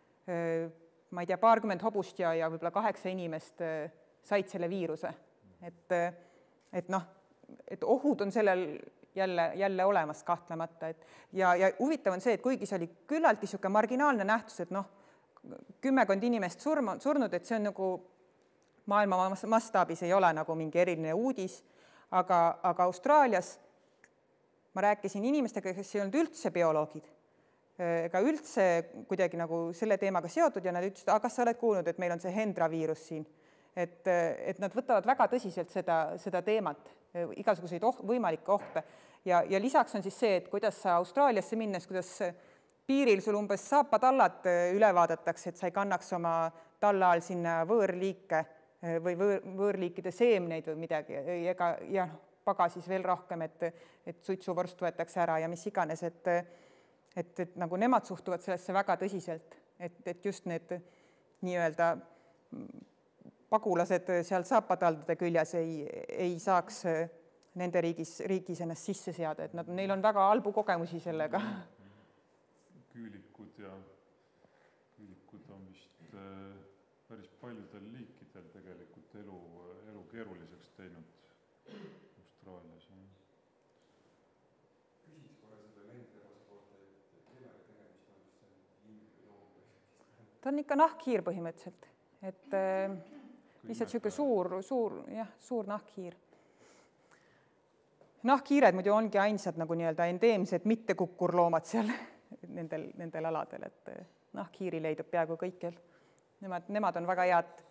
ma ei tea, paarkümmend hobust ja, ja võib-olla kaheksa inimest said selle viiruse. Et, et noh, et ohud on sellel jälle, jälle olemas kahtlemata. Et, ja, ja huvitav on see, et kuigi see oli küllaltki siuke marginaalne nähtus, et noh, kümmekond inimest surma, surnud, et see on nagu maailma mastaabis ei ole nagu mingi eriline uudis, aga, aga Austraalias ma rääkisin inimestega, kes ei olnud üldse bioloogid, ega üldse kuidagi nagu selle teemaga seotud ja nad ütlesid, aga kas sa oled kuulnud, et meil on see Hendra viirus siin. Et, et nad võtavad väga tõsiselt seda, seda teemat, igasuguseid oh, võimalikke ohte. Ja, ja lisaks on siis see, et kuidas sa Austraaliasse minnes, kuidas piiril sul umbes saapatallad üle vaadatakse, et sa ei kannaks oma talla all sinna võõrliike või võõr, võõrliikide seemneid või midagi. Ega, ja pagasis veel rohkem, et, et suitsuvorst võetakse ära ja mis iganes, et Et, et nagu nemad suhtuvad sellesse väga tõsiselt, et, et just need nii-öelda pagulased seal saapataldade küljes ei, ei saaks nende riigis, riigis ennast sisse seada, et nad, neil on väga halbu kogemusi sellega. Küülikud ja küülikud on vist päris paljudel liikidel tegelikult elu, elu keeruliseks teinud Austraalias. Ta on ikka nahkhiir põhimõtteliselt, et äh, lihtsalt siuke suur, suur, jah, suur nahkhiir. Nahkhiired muidu ongi ainsad nagu nii-öelda endeemsed mittekukkurloomad seal nendel, nendel aladel, et nahkhiiri leidub peaaegu kõikjal. Nemad, nemad on väga head.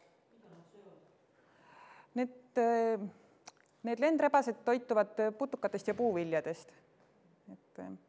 Need, äh, need lendrebased toituvad putukatest ja puuviljadest. Et, äh,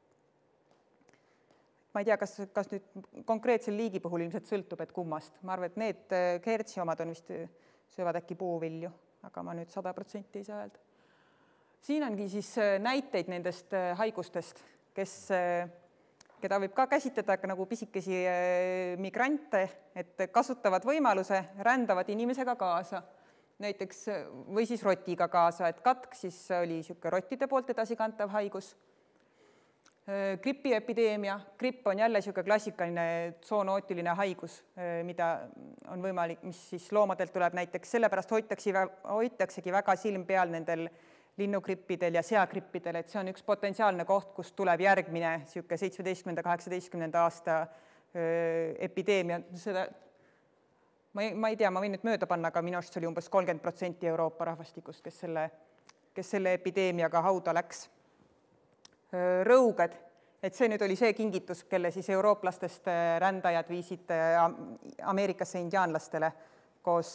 ma ei tea, kas, kas nüüd konkreetsel liigi puhul ilmselt sõltub, et kummast. Ma arvan, et need Cairnsi omad on vist söövad äkki puuvilju, aga ma nüüd sada protsenti ei saa öelda. Siin ongi siis näiteid nendest haigustest, kes, keda võib ka käsitleda nagu pisikesi migrante, et kasutavad võimaluse, rändavad inimesega kaasa. Näiteks, või siis rotiga kaasa, et katk siis oli siuke rottide poolt edasikantav haigus. Gripiepideemia. Gripp on jälle siuke klassikaline zoonootiline haigus, mida on võimalik, mis siis loomadelt tuleb näiteks. Sellepärast hoitaksegi, hoitaksegi väga silm peal nendel linnugrippidel ja seagrippidel, et see on üks potentsiaalne koht, kus tuleb järgmine siuke seitsmeteistkümnenda kaheksateistkümnenda aasta epideemia. Seda, ma, ei, ma ei tea, ma võin nüüd mööda panna, aga minu arust oli umbes kolmkümmend protsenti Euroopa rahvastikust, kes selle, kes selle epideemiaga hauda läks. Rõuged, et see nüüd oli see kingitus, kelle siis eurooplastest rändajad viisid Ameerikasse indiaanlastele koos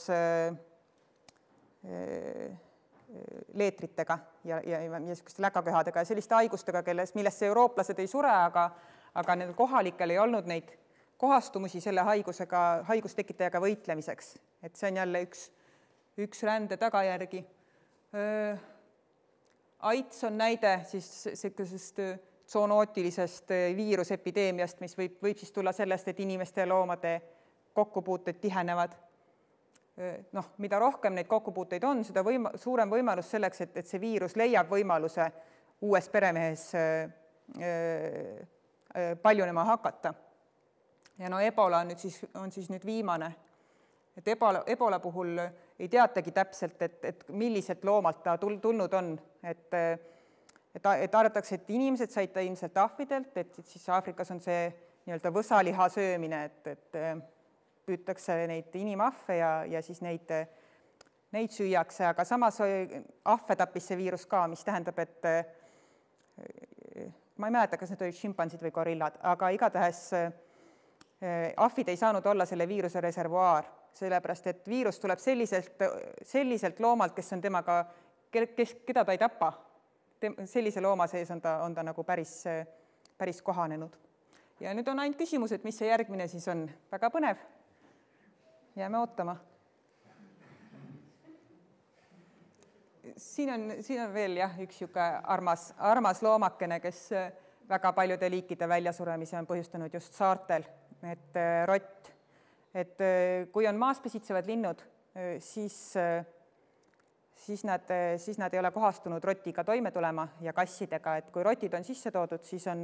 leetritega ja, ja, ja niisuguste läkakehadega ja selliste haigustega, kelles, millesse eurooplased ei sure, aga, aga need kohalikel ei olnud neid kohastumusi selle haigusega, haigustekitajaga võitlemiseks. Et see on jälle üks, üks rände tagajärgi. AIDS on näide siis sellisest zoonootilisest viirusepideemiast, mis võib, võib siis tulla sellest, et inimeste ja loomade kokkupuuted tihenevad. noh, mida rohkem neid kokkupuuteid on, seda võima, suurem võimalus selleks, et, et see viirus leiab võimaluse uues peremehes paljunema hakata. Ja no Ebola on, nüüd siis, on siis nüüd viimane. Et Ebola, Ebola puhul ei teatagi täpselt, et, et milliselt loomalt ta tulnud on. Et, et, et arvatakse, et inimesed said ta ilmselt ahvidelt, et siis Aafrikas on see nii-öelda võsaliha söömine, et, et püütakse neid inimahve ja, ja siis neid, neid süüakse, aga samas ahve tappis see viirus ka, mis tähendab, et ma ei mäleta, kas need olid šimpansid või gorillad, aga igatahes ahvid ei saanud olla selle viiruse reservuaar, sellepärast et viirus tuleb selliselt, selliselt loomalt, kes on temaga, kes, keda ta ei tapa. Sellise looma sees on ta, on ta nagu päris, päris kohanenud. Ja nüüd on ainult küsimus, et mis see järgmine siis on. Väga põnev. Jääme ootama. Siin on, siin on veel jah, üks juke armas, armas loomakene, kes väga paljude liikide väljasuremise on põhjustanud just saartel. Et rott. Et kui on maas pesitsevad linnud, siis, siis, nad, siis nad ei ole kohastunud rotiga toime tulema ja kassidega. Et kui rotid on sisse toodud, siis on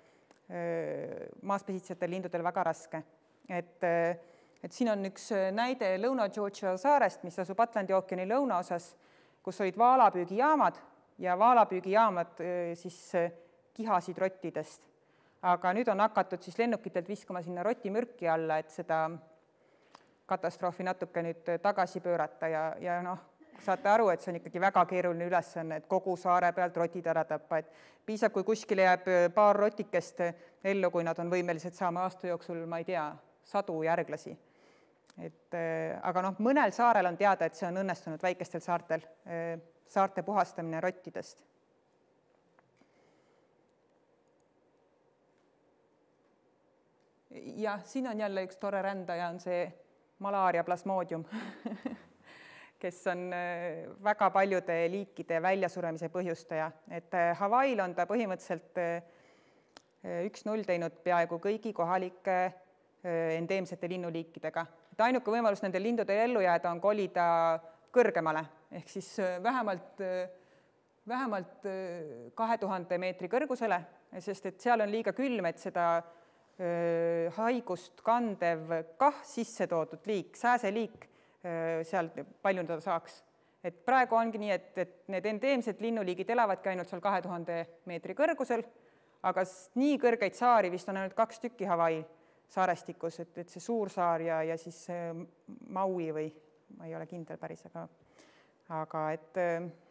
maas pesitsevatel lindudel väga raske. Et, et siin on üks näide Lõuna-Georgia saarest, mis asub Atlandi ookeani lõunaosas, kus olid vaalapüügijaamad ja vaalapüügijaamad siis kihasid rottidest. Aga nüüd on hakatud siis lennukitelt viskama sinna rotimürki alla, et seda katastroofi natuke nüüd tagasi pöörata ja, ja noh, saate aru, et see on ikkagi väga keeruline ülesanne, et kogu saare pealt rotid ära tappa, et piisab, kui kuskile jääb paar rotikest ellu, kui nad on võimelised saama aasta jooksul, ma ei tea, sadu järglasi. Et, aga noh, mõnel saarel on teada, et see on õnnestunud väikestel saartel, saarte puhastamine rottidest. Ja siin on jälle üks tore rändaja, on see malaaria plasmoodium, kes on väga paljude liikide väljasuremise põhjustaja. Et Hawaii'l on ta põhimõtteliselt üks null teinud peaaegu kõigi kohalike endeemsete linnuliikidega. Et ainuke võimalus nendel lindudel ellu jääda on kolida kõrgemale, ehk siis vähemalt, vähemalt kahe tuhande meetri kõrgusele, sest et seal on liiga külm, et seda haigust kandev kah sisse toodud liik, sääseliik seal paljundada saaks. Et praegu ongi nii, et, et need endeemsed linnuliigid elavadki ainult seal kahe tuhande meetri kõrgusel, aga nii kõrgeid saari vist on ainult kaks tükki Hawaii saarestikus, et, et see Suursaar ja, ja siis Maui või ma ei ole kindel päris, aga, aga et,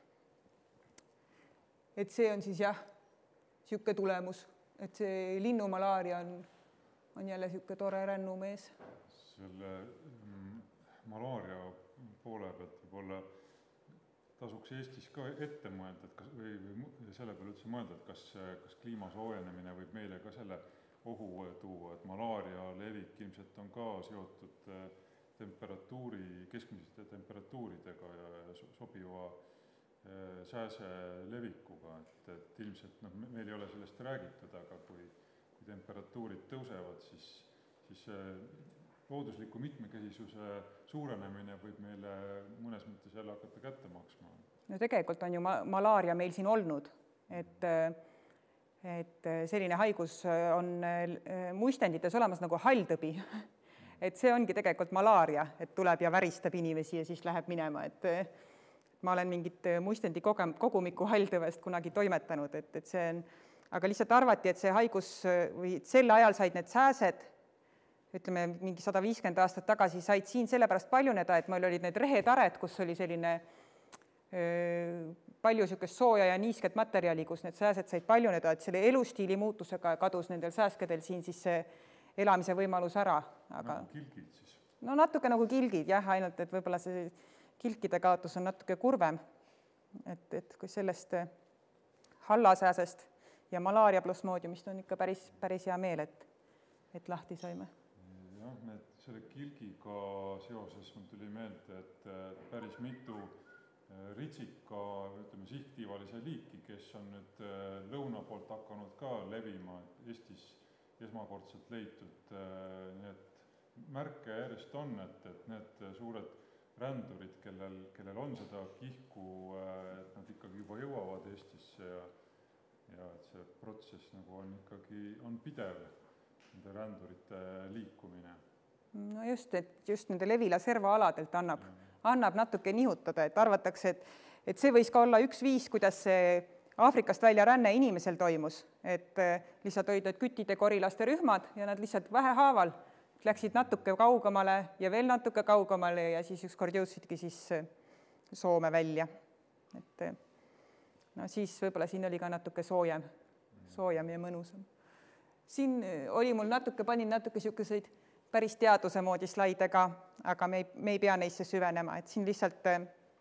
et see on siis jah, siuke tulemus, et see linnumalaaria on on jälle siuke tore rännumees. Selle malaaria poole pealt võib-olla tasuks Eestis ka ette mõelda, et kas, või, või selle peale üldse mõelda, et kas, kas kliima soojenemine võib meile ka selle ohu tuua, et malaaria levik ilmselt on ka seotud temperatuuri, keskmisete temperatuuridega ja sobiva sääse levikuga, et, et ilmselt noh, meil ei ole sellest räägitud, aga kui temperatuurid tõusevad, siis, siis loodusliku mitmekesisuse suurenemine võib meile mõnes mõttes jälle hakata kätte maksma. No tegelikult on ju ma- malaaria meil siin olnud, et, et selline haigus on muistendites olemas nagu halltõbi. Et see ongi tegelikult malaaria, et tuleb ja väristab inimesi ja siis läheb minema, et ma olen mingit muistendi kogumiku halltõvest kunagi toimetanud, et, et see on aga lihtsalt arvati, et see haigus või sel ajal said need sääsed, ütleme mingi sada viiskümmend aastat tagasi, said siin sellepärast paljuneda, et meil olid need rehetared, kus oli selline öö, palju niisugust sooja ja niisket materjali, kus need sääsed said paljuneda, et selle elustiili muutusega kadus nendel sääskedel siin siis see elamise võimalus ära. Aga, nagu kilgid siis? No natuke nagu kilgid, jah, ainult, et võib-olla see kilkide kaotus on natuke kurvem, et, et kui sellest hallasääsest ja malaaria plasmoodiumist on ikka päris, päris hea meel, et, et lahti saime. Jah, need, selle kilgiga seoses mul tuli meelde, et päris mitu ritsika, ütleme, sihttiivalise liiki, kes on nüüd lõuna poolt hakanud ka levima, Eestis esmakordselt leitud, need märke järjest on, et, et need suured rändurid, kellel, kellel on seda kihku, et nad ikkagi juba jõuavad Eestisse ja, ja et see protsess nagu on ikkagi on pidev, nende rändurite liikumine. No just, et just nende Levila servaaladelt annab, annab natuke nihutada, et arvatakse, et, et see võis ka olla üks viis, kuidas see Aafrikast välja ränne inimesel toimus, et lihtsalt olid need kütide korilaste rühmad ja nad lihtsalt vähehaaval läksid natuke kaugemale ja veel natuke kaugemale ja siis ükskord jõudsidki siis Soome välja. Et no siis võib-olla siin oli ka natuke soojem, soojem ja mõnusam. Siin oli mul natuke, panin natuke siukeseid päris teaduse moodi slaidega, aga me ei, me ei pea neisse süvenema, et siin lihtsalt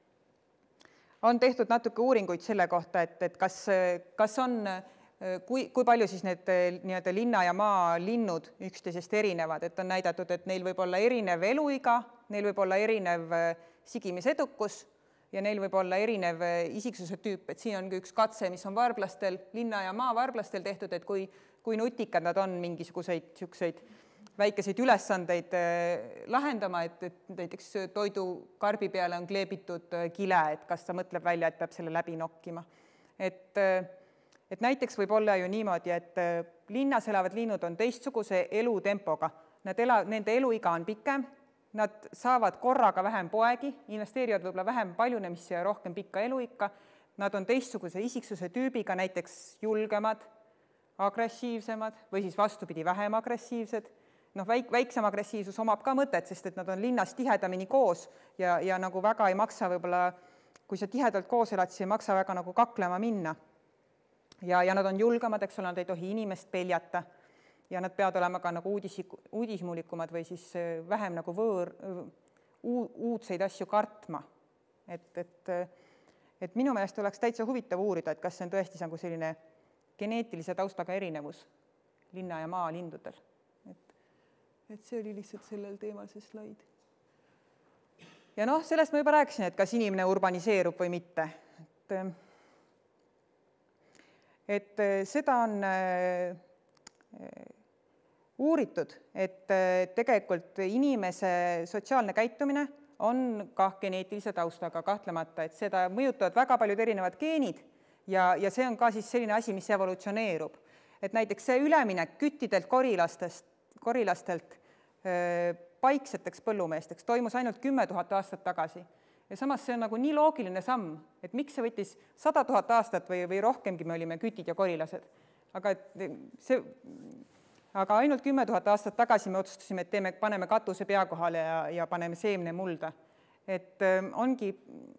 on tehtud natuke uuringuid selle kohta, et, et kas, kas on Kui, kui palju siis need nii-öelda linna ja maa linnud üksteisest erinevad, et on näidatud, et neil võib olla erinev eluiga, neil võib olla erinev sigimisedukus ja neil võib olla erinev isiksuse tüüp, et siin on üks katse, mis on varblastel, linna ja maa varblastel tehtud, et kui, kui nutikad nad on mingisuguseid siukseid väikeseid ülesandeid lahendama, et, et näiteks toidukarbi peale on kleebitud kile, et kas ta mõtleb välja, et peab selle läbi nokkima. Et Et näiteks võib olla ju niimoodi, et linnas elavad linnud on teistsuguse elutempoga. Nad ela, nende eluiga on pikem, nad saavad korraga vähem poegi, investeerivad võib-olla vähem paljunemisse ja rohkem pikka eluikka. Nad on teistsuguse isiksuse tüübiga, näiteks julgemad, agressiivsemad või siis vastupidi vähem agressiivsed. No, väik, väiksem agressiivsus omab ka mõtet, sest et nad on linnas tihedamini koos ja, ja nagu väga ei maksa võib-olla, kui sa tihedalt koos elad, siis ei maksa väga nagu kaklema minna. Ja, ja nad on julgemad, eks ole, nad ei tohi inimest peljata ja nad peavad olema ka nagu uudis, uudismulikumad või siis vähem nagu võõr, uudseid asju kartma. Et, et, et minu meelest oleks täitsa huvitav uurida, et kas see on tõesti nagu selline geneetilise taustaga erinevus linna ja maa lindudel. Et, et see oli lihtsalt sellel teemal see slaid. Ja noh, sellest ma juba rääkisin, et kas inimene urbaniseerub või mitte. Et, et seda on uuritud, et tegelikult inimese sotsiaalne käitumine on ka geneetilise taustaga kahtlemata, et seda mõjutavad väga paljud erinevad geenid ja, ja see on ka siis selline asi, mis evolutsioneerub. Et näiteks see üleminek küttidelt korilastest, korilastelt paikseteks põllumeesteks toimus ainult kümme tuhat aastat tagasi. Ja samas see on nagu nii loogiline samm, et miks see võttis sada tuhat aastat või, või rohkemgi me olime kütid ja korilased. Aga, see, aga ainult kümme tuhat aastat tagasi me otsustasime, et teeme, paneme katuse pea kohale ja, ja paneme seemne mulda. Et ongi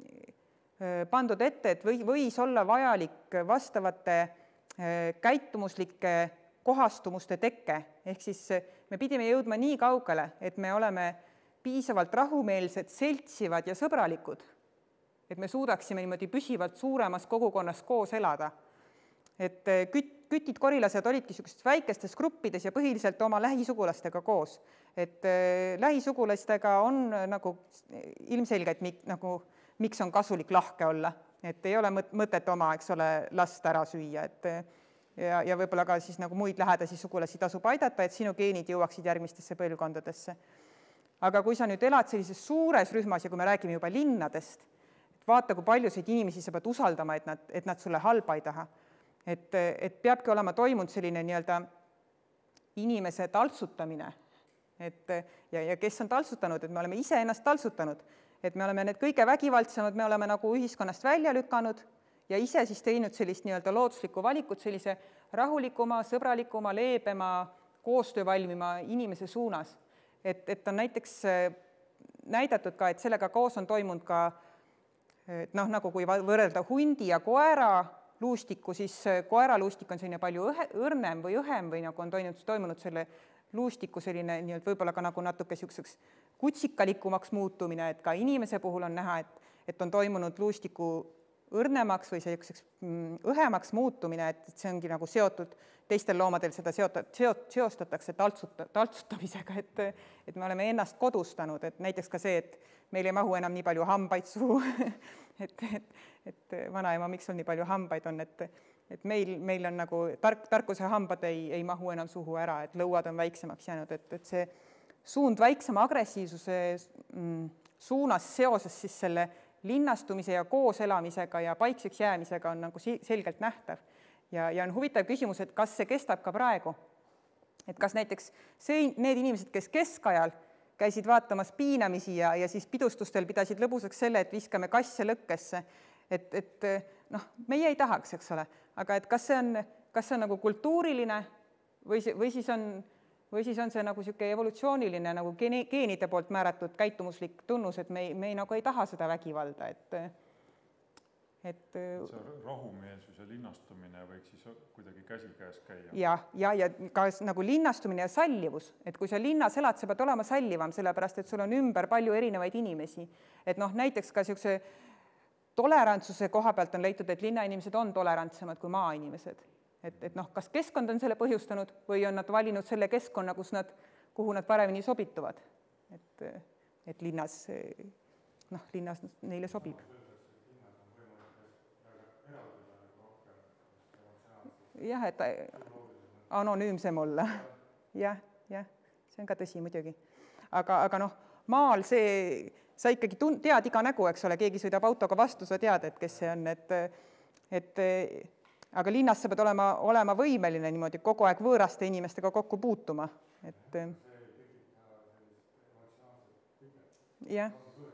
pandud ette, et või, võis olla vajalik vastavate käitumuslike kohastumuste tekke. Ehk siis me pidime jõudma nii kaugele, et me oleme piisavalt rahumeelsed, seltsivad ja sõbralikud, et me suudaksime niimoodi püsivalt suuremas kogukonnas koos elada. Et küt, kütid korilased olidki sellistes väikestes gruppides ja põhiliselt oma lähisugulastega koos. Et lähisugulastega on nagu ilmselgelt, nagu, miks on kasulik lahke olla. Et ei ole mõtet oma, eks ole, last ära süüa. Et, ja, ja võib-olla ka siis nagu muid lähedasi sugulasi tasub aidata, et sinu geenid jõuaksid järgmistesse põlvkondadesse. Aga kui sa nüüd elad sellises suures rühmas ja kui me räägime juba linnadest, et vaata, kui paljusid inimesi sa pead usaldama, et nad, et nad sulle halba ei taha. Et, et peabki olema toimunud selline nii-öelda inimese taltsutamine. Et, ja, ja kes on taltsutanud, et me oleme ise ennast taltsutanud. Et me oleme need kõige vägivaldsemad, me oleme nagu ühiskonnast välja lükanud ja ise siis teinud sellist nii-öelda looduslikku valikut sellise rahulikuma, sõbralikuma, leebema, koostöövalmima inimese suunas. Et, et on näiteks näidatud ka, et sellega koos on toimunud ka, noh, nagu kui võrrelda hundi ja koera luustikku, siis koera luustik on selline palju õrnem või õhem või nagu on toimunud, toimunud selle luustiku selline nii-öelda võib-olla ka nagu natuke selliseks kutsikalikumaks muutumine, et ka inimese puhul on näha, et, et on toimunud luustiku õrnemaks või selliseks õhemaks muutumine, et see ongi nagu seotud, teistel loomadel seda seotat, seostatakse taltsuta, taltsutamisega, et, et me oleme ennast kodustanud, et näiteks ka see, et meil ei mahu enam nii palju hambaid suhu, et, et, et vanaema, miks sul nii palju hambaid on, et, et meil, meil on nagu tark, tarkuse hambad ei, ei mahu enam suhu ära, et lõuad on väiksemaks jäänud, et, et see suund väiksema agressiivsuse suunas seoses siis selle linnastumise ja kooselamisega ja paikseks jäämisega on nagu selgelt nähtav. Ja, ja on huvitav küsimus, et kas see kestab ka praegu. Et kas näiteks see, need inimesed, kes keskajal käisid vaatamas piinamisi ja, ja siis pidustustel pidasid lõbusaks selle, et viskame kasse lõkkesse, et, et noh, meie ei tahaks, eks ole, aga et kas see on, kas see on nagu kultuuriline või, või, siis on, või siis on see nagu sihuke evolutsiooniline nagu geenide poolt määratud käitumuslik tunnus, et me, me ei, nagu ei taha seda vägivalda, et et see rahumeelsus ja linnastumine võiks siis kuidagi käsikäes käia. Ja, ja, ja ka nagu linnastumine ja sallivus, et kui sa linnas elad, sa pead olema sallivam, sellepärast, et sul on ümber palju erinevaid inimesi. Et noh, näiteks ka niisuguse tolerantsuse koha pealt on leitud, et linnainimesed on tolerantsemad kui maainimesed. Et, et noh, kas keskkond on selle põhjustanud või on nad valinud selle keskkonna, kus nad, kuhu nad paremini sobituvad. Et, et linnas, noh, linnas neile sobib. Jah, et anonüümsem olla. Jah, jah, see on ka tõsi muidugi. Aga, aga noh, maal see, sa ikkagi tead iga nägu, eks ole, keegi sõidab autoga vastu, sa tead, et kes see on, et, et aga linnas sa pead olema, olema võimeline niimoodi kogu aeg võõraste inimestega kokku puutuma. Et, jah.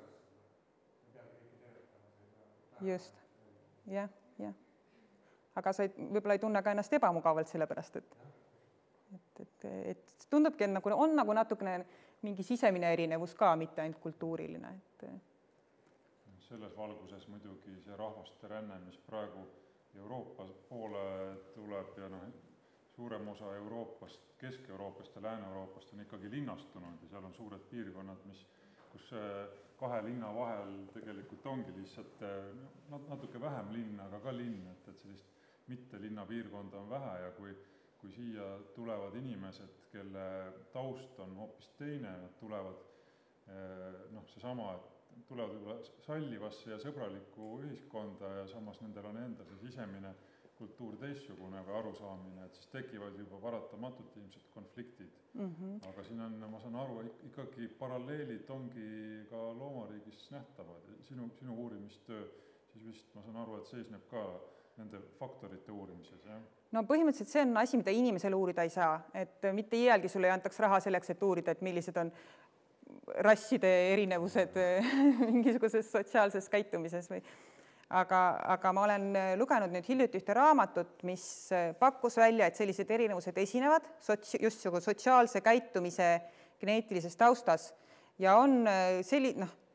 Just, jah, jah. Aga sa ei, võib-olla ei tunne ka ennast ebamugavalt sellepärast, et, et, et, et tundubki, et nagu, on nagu natukene mingi sisemine erinevus ka, mitte ainult kultuuriline. Et... Selles valguses muidugi see rahvaste ränne, mis praegu Euroopa poole tuleb ja noh, suurem osa Euroopast, Kesk-Euroopast ja Lääne-Euroopast on ikkagi linnastunud ja seal on suured piirkonnad, mis, kus kahe linna vahel tegelikult ongi lihtsalt natuke vähem linn, aga ka linn, et, et sellist mitte linnapiirkonda on vähe ja kui, kui siia tulevad inimesed, kelle taust on hoopis teine, nad tulevad, noh, seesama, et tulevad juba sallivasse ja sõbralikku ühiskonda ja samas nendel on enda see sisemine kultuur teistsugune või arusaamine, et siis tekivad juba paratamatult ilmselt konfliktid. Mm-hmm. Aga siin on, ma saan aru, ikkagi paralleelid ongi ka loomariigis nähtavad. Sinu, sinu uurimistöö, siis vist ma saan aru, et seisneb ka nende faktorite uurimises, jah? No põhimõtteliselt see on asi, mida inimesele uurida ei saa, et mitte iialgi sulle ei antaks raha selleks, et uurida, et millised on rasside erinevused mingisuguses sotsiaalses käitumises või. Aga, aga ma olen lugenud nüüd hiljuti ühte raamatut, mis pakkus välja, et sellised erinevused esinevad just sotsiaalse käitumise geneetilises taustas ja on selline, noh,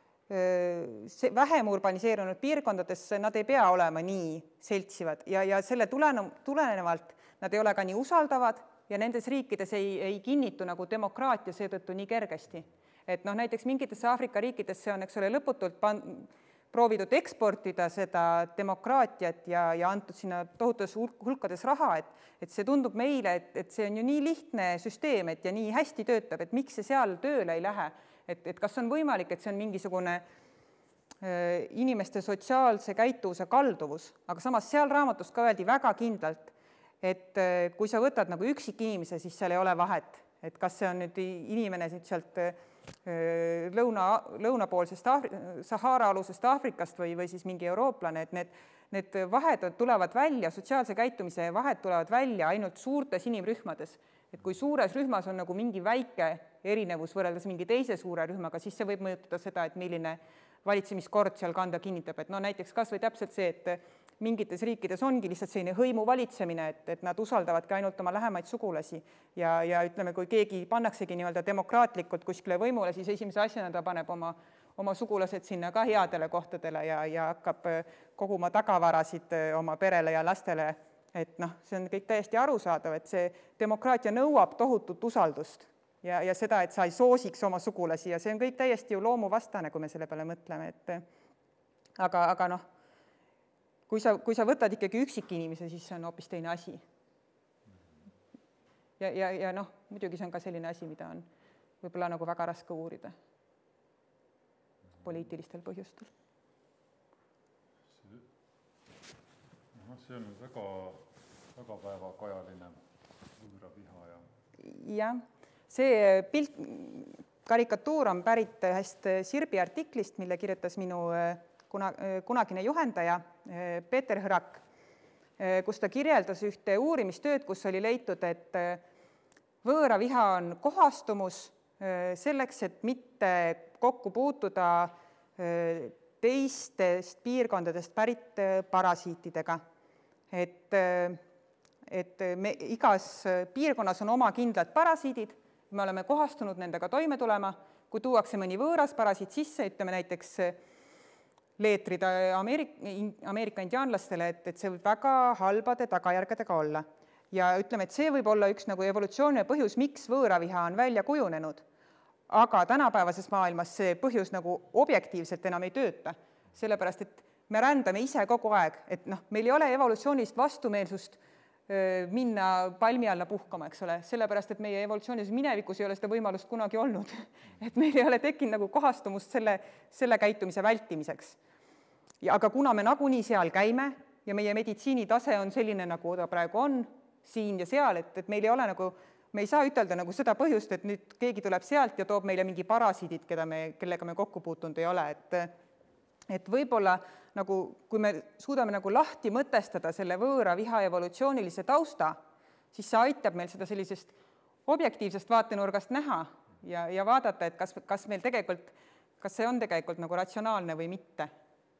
see vähem urbaniseerunud piirkondades nad ei pea olema nii seltsivad ja, ja selle tulenevalt nad ei ole ka nii usaldavad ja nendes riikides ei, ei kinnitu nagu demokraatia seetõttu nii kergesti. Et noh, näiteks mingitesse Aafrika riikidesse on, eks ole, lõputult pan- proovitud eksportida seda demokraatiat ja, ja antud sinna tohutus hulkades raha, et, et see tundub meile, et, et see on ju nii lihtne süsteem, et ja nii hästi töötab, et miks see seal tööle ei lähe. Et, et kas on võimalik, et see on mingisugune äh, inimeste sotsiaalse käituvuse kalduvus, aga samas seal raamatust ka öeldi väga kindlalt, et äh, kui sa võtad nagu üksik inimese, siis seal ei ole vahet, et kas see on nüüd inimene sealt äh, lõuna, lõunapoolsest Afri, Sahara-alusest Aafrikast või, või siis mingi eurooplane, et need, need vahed tulevad välja, sotsiaalse käitumise vahed tulevad välja ainult suurtes inimrühmades. Et kui suures rühmas on nagu mingi väike erinevus võrreldes mingi teise suure rühmaga, siis see võib mõjutada seda, et milline valitsemiskord seal kanda kinnitab. Et no näiteks kas või täpselt see, et mingites riikides ongi lihtsalt selline hõimu valitsemine, et, et nad usaldavadki ainult oma lähemaid sugulasi. Ja, ja ütleme, kui keegi pannaksegi nii-öelda demokraatlikult kuskile võimule, siis esimese asjana ta paneb oma, oma sugulased sinna ka headele kohtadele ja, ja hakkab koguma tagavarasid oma perele ja lastele. Et noh, see on kõik täiesti arusaadav, et see demokraatia nõuab tohutut usaldust ja, ja seda, et sa ei soosiks oma sugulasi ja see on kõik täiesti ju loomuvastane, kui me selle peale mõtleme. Et, aga, aga noh, kui sa, kui sa võtad ikkagi üksik inimese, siis see on hoopis teine asi. Ja, ja, ja noh, muidugi see on ka selline asi, mida on võib-olla nagu väga raske uurida poliitilistel põhjustel. See on väga, väga päevakajaline võõra viha ja... jah, see pilt, karikatuur on pärit ühest Sirbi artiklist, mille kirjutas minu kuna, kunagine juhendaja Peeter Hõrak, kus ta kirjeldas ühte uurimistööd, kus oli leitud, et võõraviha on kohastumus selleks, et mitte kokku puutuda teistest piirkondadest pärit parasiitidega. Et, et me, igas piirkonnas on oma kindlad parasiidid, me oleme kohastunud nendega toime tulema, kui tuuakse mõni võõras parasiit sisse, ütleme näiteks leetrid Ameerika, Ameerika indiaanlastele, et, et see võib väga halbade tagajärgedega olla. Ja ütleme, et see võib olla üks nagu evolutsiooniline põhjus, miks võõraviha on välja kujunenud. Aga tänapäevases maailmas see põhjus nagu objektiivselt enam ei tööta, sellepärast et me rändame ise kogu aeg, et noh, meil ei ole evolutsioonilist vastumeelsust minna palmi alla puhkama, eks ole, sellepärast, et meie evolutsioonilises minevikus ei ole seda võimalust kunagi olnud. Et meil ei ole tekkinud nagu kohastumust selle, selle käitumise vältimiseks. Ja, aga kuna me nagunii seal käime ja meie meditsiinitase on selline, nagu ta praegu on, siin ja seal, et, et meil ei ole nagu, me ei saa ütelda nagu seda põhjust, et nüüd keegi tuleb sealt ja toob meile mingi parasiidid, keda me, kellega me kokku puutunud ei ole, et et võib-olla nagu, kui me suudame nagu lahti mõtestada selle võõra viha evolutsioonilise tausta, siis see aitab meil seda sellisest objektiivsest vaatenurgast näha ja, ja vaadata, et kas, kas meil tegelikult, kas see on tegelikult nagu ratsionaalne või mitte.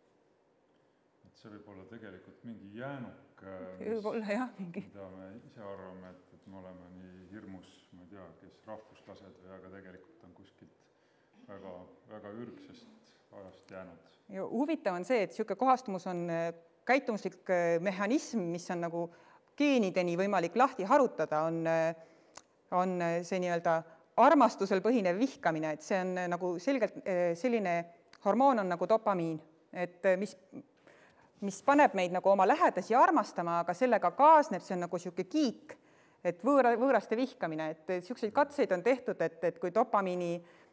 Et see võib olla tegelikult mingi jäänuk, olla, jah, mingi. mida me ise arvame, et, et me oleme nii hirmus, ma ei tea, kes rahvuslased või aga tegelikult on kuskilt väga, väga ürgsest ajast jäänud. Ja huvitav on see, et niisugune kohastumus on käitumuslik mehhanism, mis on nagu geenideni võimalik lahti harutada, on, on see nii-öelda armastusel põhinev vihkamine, et see on nagu selgelt selline hormoon on nagu dopamiin, et mis, mis paneb meid nagu oma lähedasi armastama, aga sellega kaasneb, see on nagu niisugune kiik, et võõra, võõraste vihkamine, et niisuguseid katseid on tehtud, et, et kui dopamiini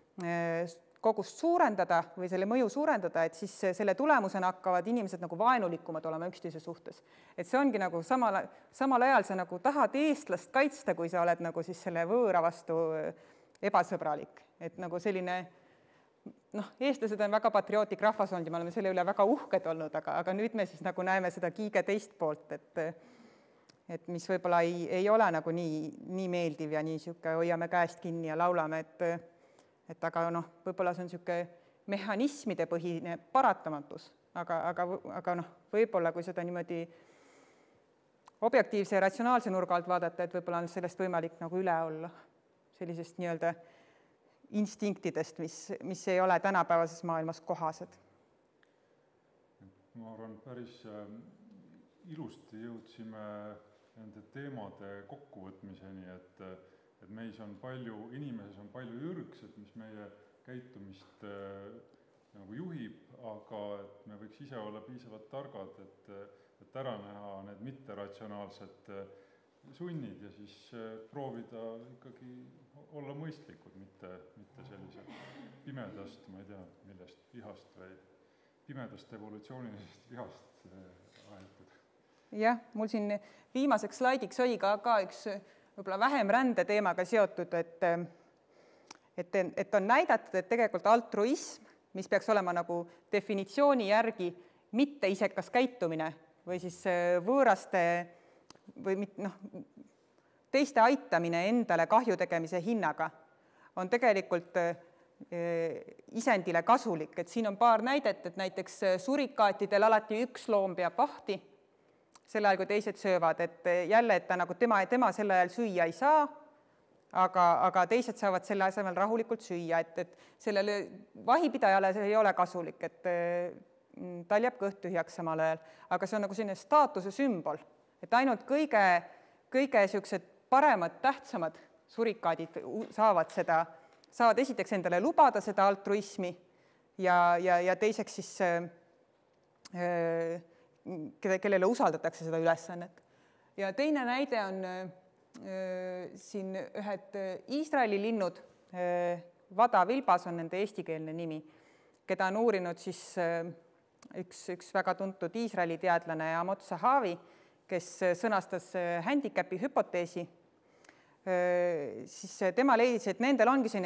kogust suurendada või selle mõju suurendada, et siis selle tulemusena hakkavad inimesed nagu vaenulikumad olema üksteise suhtes. Et see ongi nagu samal, samal ajal sa nagu tahad eestlast kaitsta, kui sa oled nagu siis selle võõra vastu ebasõbralik. Et nagu selline, noh, eestlased on väga patriootlik rahvas olnud ja me oleme selle üle väga uhked olnud, aga, aga nüüd me siis nagu näeme seda kiige teist poolt, et, et mis võib-olla ei, ei ole nagu nii, nii meeldiv ja nii siuke hoiame käest kinni ja laulame, et et aga noh, võib-olla see on niisugune mehhanismide põhine paratamatus, aga, aga, aga noh, võib-olla kui seda niimoodi objektiivse ja ratsionaalse nurga alt vaadata, et võib-olla on sellest võimalik nagu üle olla sellisest nii-öelda instinktidest, mis, mis ei ole tänapäevases maailmas kohased. Ma arvan, päris ilusti jõudsime nende teemade kokkuvõtmiseni, et et meis on palju, inimeses on palju ürgsed, mis meie käitumist äh, nagu juhib, aga et me võiks ise olla piisavalt targad, et, et ära näha need mitteratsionaalsed sunnid ja siis äh, proovida ikkagi olla mõistlikud, mitte, mitte sellise pimedast, ma ei tea, millest vihast või pimedast evolutsioonilisest vihast äh, aetud. Jah, mul siin viimaseks slaidiks oli ka, ka üks võib-olla vähem rände teemaga seotud, et, et, et on näidatud, et tegelikult altruism, mis peaks olema nagu definitsiooni järgi mitte isekas käitumine või siis võõraste või noh, teiste aitamine endale kahju tegemise hinnaga, on tegelikult isendile kasulik. Et siin on paar näidet, et näiteks surikaatidel alati üks loom peab vahti, sel ajal, kui teised söövad, et jälle, et ta nagu tema, tema sel ajal süüa ei saa, aga, aga teised saavad selle asemel rahulikult süüa, et, et sellele vahipidajale see ei ole kasulik, et tal jääb kõht tühjaks samal ajal, aga see on nagu selline staatuse sümbol, et ainult kõige, kõige niisugused paremad, tähtsamad surikaadid saavad seda, saavad esiteks endale lubada seda altruismi ja, ja, ja teiseks siis öö, kellele usaldatakse seda ülesannet. Ja teine näide on äh, siin ühed Iisraeli linnud, äh, vadavilbas on nende eestikeelne nimi, keda on uurinud siis äh, üks, üks väga tuntud Iisraeli teadlane Amot Zahavi, kes sõnastas äh, handicapi hüpoteesi, äh, siis tema leidis, et nendel ongi selline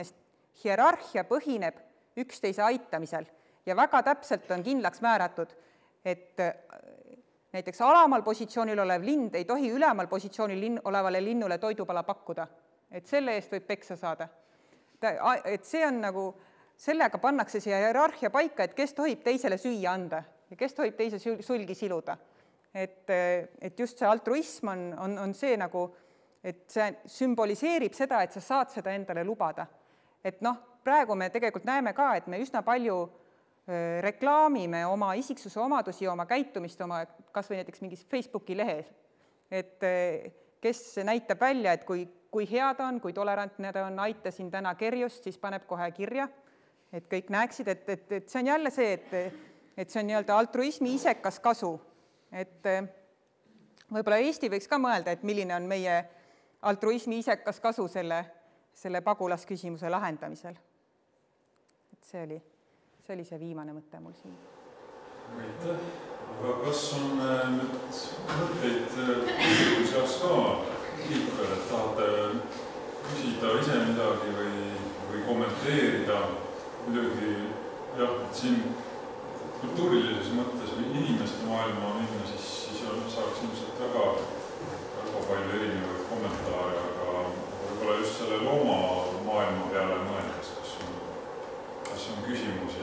hierarhia põhineb üksteise aitamisel ja väga täpselt on kindlaks määratud, et näiteks alamal positsioonil olev lind ei tohi ülemal positsioonil linn, olevale linnule toidupala pakkuda, et selle eest võib peksa saada. Et see on nagu, sellega pannakse see hierarhia paika, et kes tohib teisele süüa anda ja kes tohib teise sulgi siluda. Et, et just see altruism on, on, on see nagu, et see sümboliseerib seda, et sa saad seda endale lubada. Et noh, praegu me tegelikult näeme ka, et me üsna palju reklaamime oma isiksuse omadusi, oma käitumist, oma kas või näiteks mingis Facebooki lehel. Et kes näitab välja, et kui, kui hea ta on, kui tolerantne ta on, aitasin täna kerjust, siis paneb kohe kirja, et kõik näeksid, et, et, et see on jälle see, et, et see on nii-öelda altruismi isekas kasu. Et võib-olla Eesti võiks ka mõelda, et milline on meie altruismi isekas kasu selle, selle pagulasküsimuse lahendamisel. Et see oli... See oli see viimane mõte mul siin. Aitäh. Aga kas on nüüd mõtteid publiku seas ka liikvel, et tahate küsida ise midagi või, või kommenteerida? Muidugi, jah, et siin kultuurilises mõttes või inimeste maailma minna, siis, siis on, saaks ilmselt väga, väga palju erinevaid kommentaare, aga võib-olla just selle looma maailma peale mõeldes, kas on, kas on küsimusi?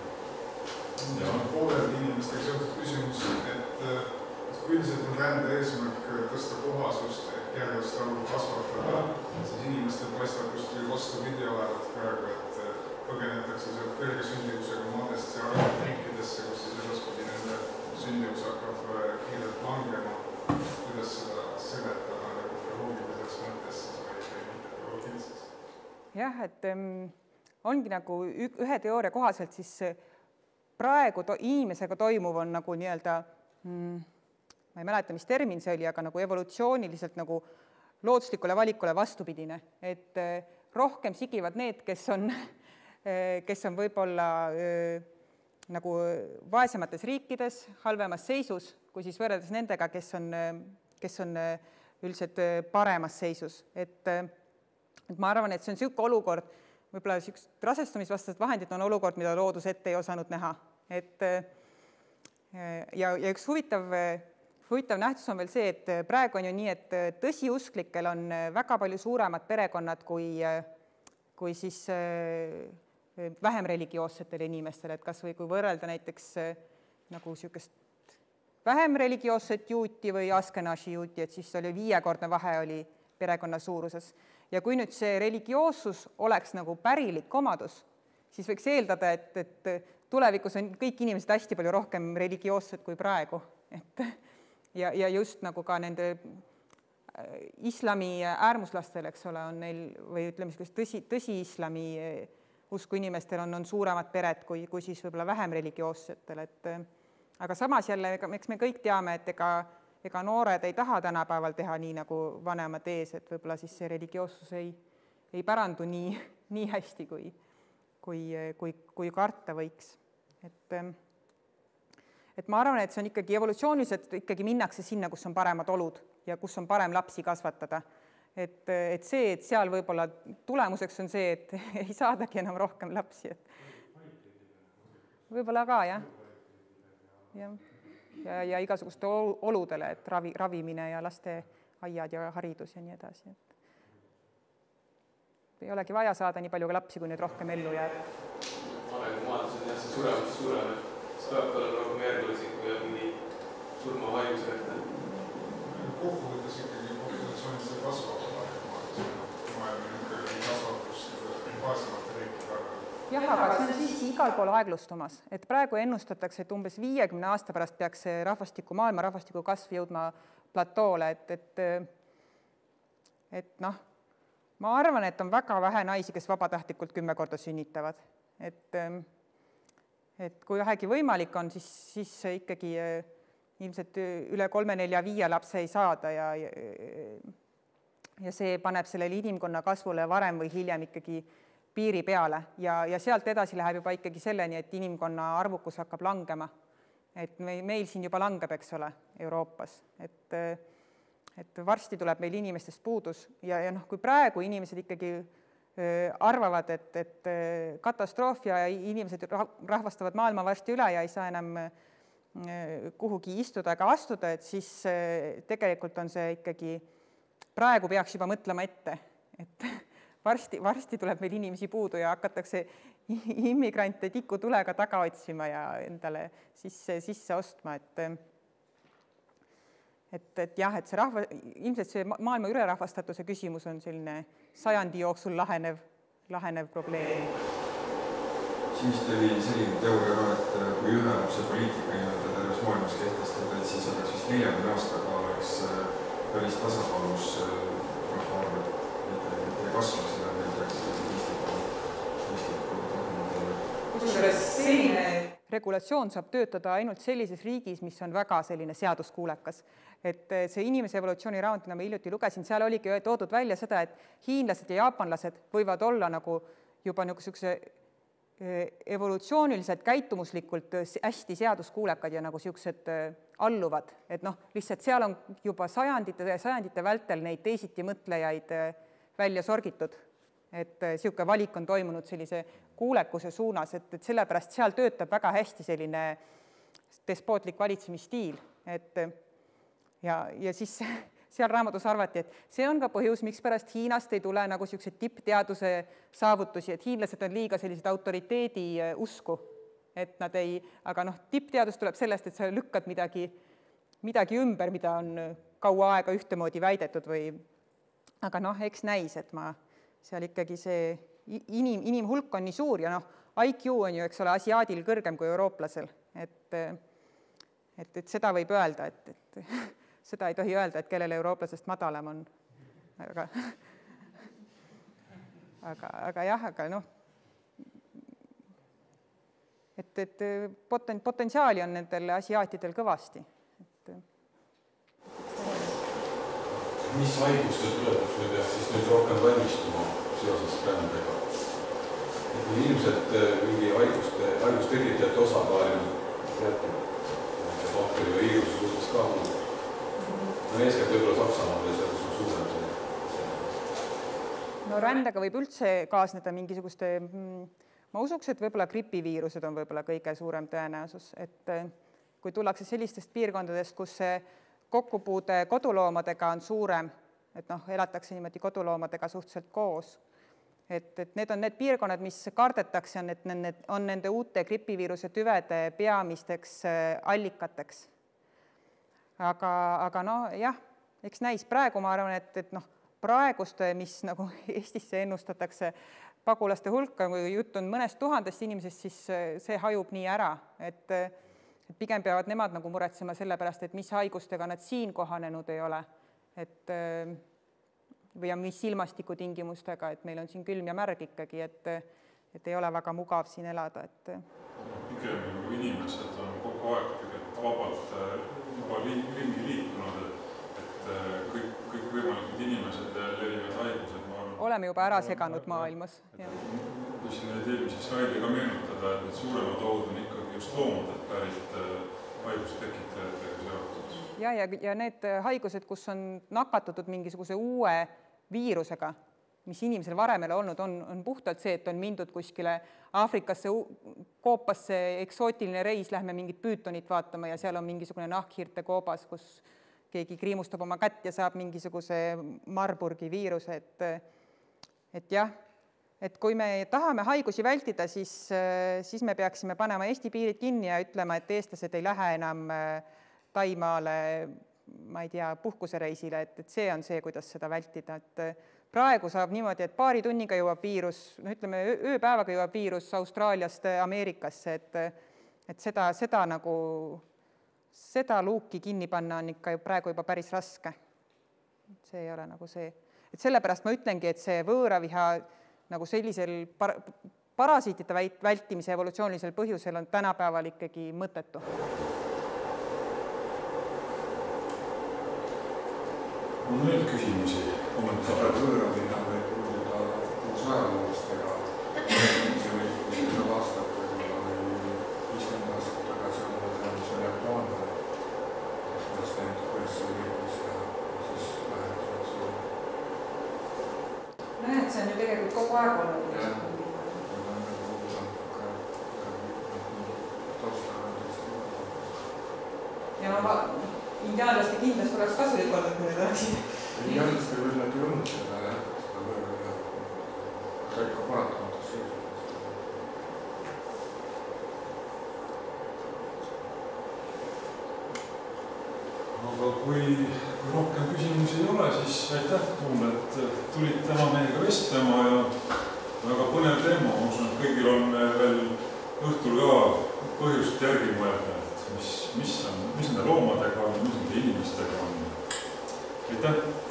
Pooled inimestega seotud küsimus, et, et kui üldiselt on rände eesmärk tõsta kohasust ehk järjest arvu kasvatada, siis inimestel paistab just või vastu video olevat praegu, et põgenetakse sealt kõrge sündivusega maadest ja arvab riikidesse, kus siis edaspidi nende sündivus hakkab kiirelt langema. Kuidas seda seletada nagu bioloogilises mõttes või mitte bioloogilises? Jah, et um, ongi nagu ühe teooria kohaselt siis praegu to, inimesega toimuv on nagu nii-öelda, mm, ma ei mäleta, mis termin see oli, aga nagu evolutsiooniliselt nagu looduslikule valikule vastupidine. Et eh, rohkem sigivad need, kes on, eh, kes on võib-olla eh, nagu vaesemates riikides, halvemas seisus, kui siis võrreldes nendega, kes on, kes on üldiselt paremas seisus. Et, et ma arvan, et see on niisugune olukord, võib-olla niisugused rasestumisvastased vahendid on olukord, mida loodus ette ei osanud näha. Et, ja, ja üks huvitav, huvitav nähtus on veel see, et praegu on ju nii, et tõsiusklikel on väga palju suuremad perekonnad kui, kui siis vähem religioossetel inimestel. Et kas või kui võrrelda näiteks nagu niisugust vähem religioosset juuti või askenaši juuti, et siis oli viiekordne vahe oli perekonna suuruses. Ja kui nüüd see religioossus oleks nagu pärilik omadus, siis võiks eeldada, et, et tulevikus on kõik inimesed hästi palju rohkem religioossed kui praegu. Et, ja, ja just nagu ka nende islami äärmuslastel, eks ole, on neil, või ütleme, tõsi, tõsi islami usku inimestel on, on suuremad pered kui, kui siis võib-olla vähem religioossetel. Et, aga samas jälle, eks me kõik teame, et ega ega noored ei taha tänapäeval teha nii nagu vanemad ees, et võib-olla siis see religioossus ei, ei pärandu nii, nii hästi, kui, kui, kui, kui karta võiks. Et, et ma arvan, et see on ikkagi evolutsiooniliselt ikkagi minnakse sinna, kus on paremad olud ja kus on parem lapsi kasvatada. Et, et see, et seal võib-olla tulemuseks on see, et ei saadagi enam rohkem lapsi. Et võib-olla ka, jah. Jah. Ja, ja igasuguste oludele, et ravi, ravimine ja laste aiad ja haridus ja nii edasi. Et ei olegi vaja saada nii palju ka lapsi, kui nüüd rohkem ellu jääb. Arengu maadus on jah see suremus suurem, et see peab olema rohkem järglasi, kui on mingi surma haiguse ette. Kokkuvõttes ikkagi populatsioonid see kasvab arengu maadus. Maailma ikkagi kasvatust vaesemate riikide arvel. Jah, aga see on siiski igal pool aeglustumas. Et praegu ennustatakse, et umbes viiekümne aasta pärast peaks rahvastiku, maailma rahvastiku kasv jõudma platoole. Et, et, et noh, ma arvan, et on väga vähe naisi, kes vabatahtlikult kümme korda sünnitavad. Et, et kui vähegi võimalik on, siis, siis ikkagi ilmselt üle kolme, nelja, viie lapse ei saada ja, ja see paneb sellele inimkonna kasvule varem või hiljem ikkagi piiri peale ja, ja sealt edasi läheb juba ikkagi selleni, et inimkonna arvukus hakkab langema. Et meil siin juba langeb, eks ole, Euroopas. Et, et varsti tuleb meil inimestest puudus ja, ja noh, kui praegu inimesed ikkagi arvavad, et, et katastroof ja inimesed rahvastavad maailma varsti üle ja ei saa enam kuhugi istuda ega astuda, et siis tegelikult on see ikkagi, praegu peaks juba mõtlema ette, et varsti, varsti tuleb meil inimesi puudu ja hakatakse immigrante tikutulega taga otsima ja endale sisse, sisse ostma, et et, et jah, et see rahva, ilmselt see maailma ülerahvastatuse küsimus on selline sajandi jooksul lahenev, lahenev probleem. Siis tuli selline teooria ka, et kui ühe lapse poliitika nii-öelda terves maailmas kehtestada, et siis oleks vist neljakümne aastaga oleks päris tasakaalus rahvaarv, mitte kasvaks ja need jääks kusjuures selline regulatsioon saab töötada ainult sellises riigis, mis on väga selline seaduskuulekas. Et see inimese evolutsiooni raamat, mida ma hiljuti lugesin, seal oligi toodud välja seda, et hiinlased ja jaapanlased võivad olla nagu juba niisuguse evolutsiooniliselt käitumuslikult hästi seaduskuulekad ja nagu niisugused alluvad. Et noh, lihtsalt seal on juba sajandite ja sajandite vältel neid teisiti mõtlejaid välja sorgitud. Et niisugune valik on toimunud sellise kuulekuse suunas, et, et sellepärast seal töötab väga hästi selline despootlik valitsemisstiil. Et, ja, ja siis seal raamatus arvati, et see on ka põhjus, miks pärast Hiinast ei tule nagu niisugused tippteaduse saavutusi, et hiinlased on liiga sellised autoriteedi usku. Et nad ei, aga noh, tippteadus tuleb sellest, et sa lükkad midagi, midagi ümber, mida on kaua aega ühtemoodi väidetud või, aga noh, eks näis, et ma seal ikkagi see inim, inimhulk on nii suur ja noh, I Q on ju, eks ole, asiaadil kõrgem kui eurooplasel, et, et, et seda võib öelda, et, et seda ei tohi öelda, et kellel eurooplasest madalam on. Aga, aga, aga jah, aga noh, et, et poten, potentsiaali on nendel asiaatidel kõvasti. Et, mis haigustel tulemus me peaks siis nüüd rohkem valmistuma seoses rändega? Et kui ilmselt mingi haiguste, haigustekitajate osakaal teatud bakteri või viiruse suhtes ka no eeskätt võib-olla Saksamaal ja selles on suurem see. No rändega võib üldse kaasneda mingisugust, ma usuks, et võib-olla gripiviirused on võib-olla kõige suurem tõenäosus, et kui tullakse sellistest piirkondadest, kus see kokkupuude koduloomadega on suurem, et noh, elatakse niimoodi koduloomadega suhteliselt koos. Et, et need on need piirkonnad, mis kardetakse, on, et need on nende uute gripiviiruse tüvede peamisteks allikateks. Aga, aga no jah, eks näis praegu ma arvan, et, et noh, praeguste, mis nagu Eestisse ennustatakse pagulaste hulka, kui jutt on mõnest tuhandest inimesest, siis see hajub nii ära, et et pigem peavad nemad nagu muretsema selle pärast, et mis haigustega nad siin kohanenud ei ole. Et, või mis ilmastikutingimustega, et meil on siin külm ja märg ikkagi, et, et ei ole väga mugav siin elada. Et... Pigem nagu inimesed on kogu aeg tegelikult vabalt juba ringi liikunud, et, et kõik, kõik võimalikud inimesed levivad haigused. Ma arvan, oleme juba ära seganud maailmas. Kui siin neid eelmise slaidi ka meenutada, et need suuremad ohud on ikkagi just loomadelt pärit haigustekitajatega seotud. Ja, ja, ja need haigused, kus on nakatutud mingisuguse uue viirusega, mis inimesel varem ei ole olnud, on, on puhtalt see, et on mindud kuskile Aafrikasse, koopasse eksootiline reis, lähme mingit püütonit vaatama ja seal on mingisugune nahkhirte koobas, kus keegi kriimustab oma kätt ja saab mingisuguse Marburgi viiruse, et, et jah, et kui me tahame haigusi vältida, siis, siis me peaksime panema Eesti piirid kinni ja ütlema, et eestlased ei lähe enam Taimaale, ma ei tea, puhkusereisile, et, et see on see, kuidas seda vältida. Et praegu saab niimoodi, et paari tunniga jõuab viirus, no ütleme, ööpäevaga jõuab viirus Austraaliast Ameerikasse, et, et seda, seda, nagu, seda luuki kinni panna on ikka praegu juba päris raske. See ei ole nagu see. Et sellepärast ma ütlengi, et see võõraviha nagu sellisel par parasiitide vältimise evolutsioonilisel põhjusel on tänapäeval ikkagi mõttetu. On nüüd küsimusi? Võõraviha võib kuulda koos ajaloolistega. See oli kümme aastat või viiskümmend aastat tagasi on see Jaapani. Kuidas ta nüüd kuidas see liikus ja siis läheb see näed, see on ju tegelikult kogu aeg olnud. Ja ma indiaanlaste kindlasti oleks kasulik olnud, kui need oleksid. Indiaanlaste küll nad ei olnud seda, jah, seda võrra ikka paratamatus sees. Aga kui rohkem küsimusi ei ole, siis aitäh, Tuul, et tulid täna meiega vestlema ja väga põnev teema. Ma usun, et kõigil on veel õhtul ka põhjust järgi mõelda, et mis, mis on, mis nende loomadega on, mis nende inimestega on. Aitäh!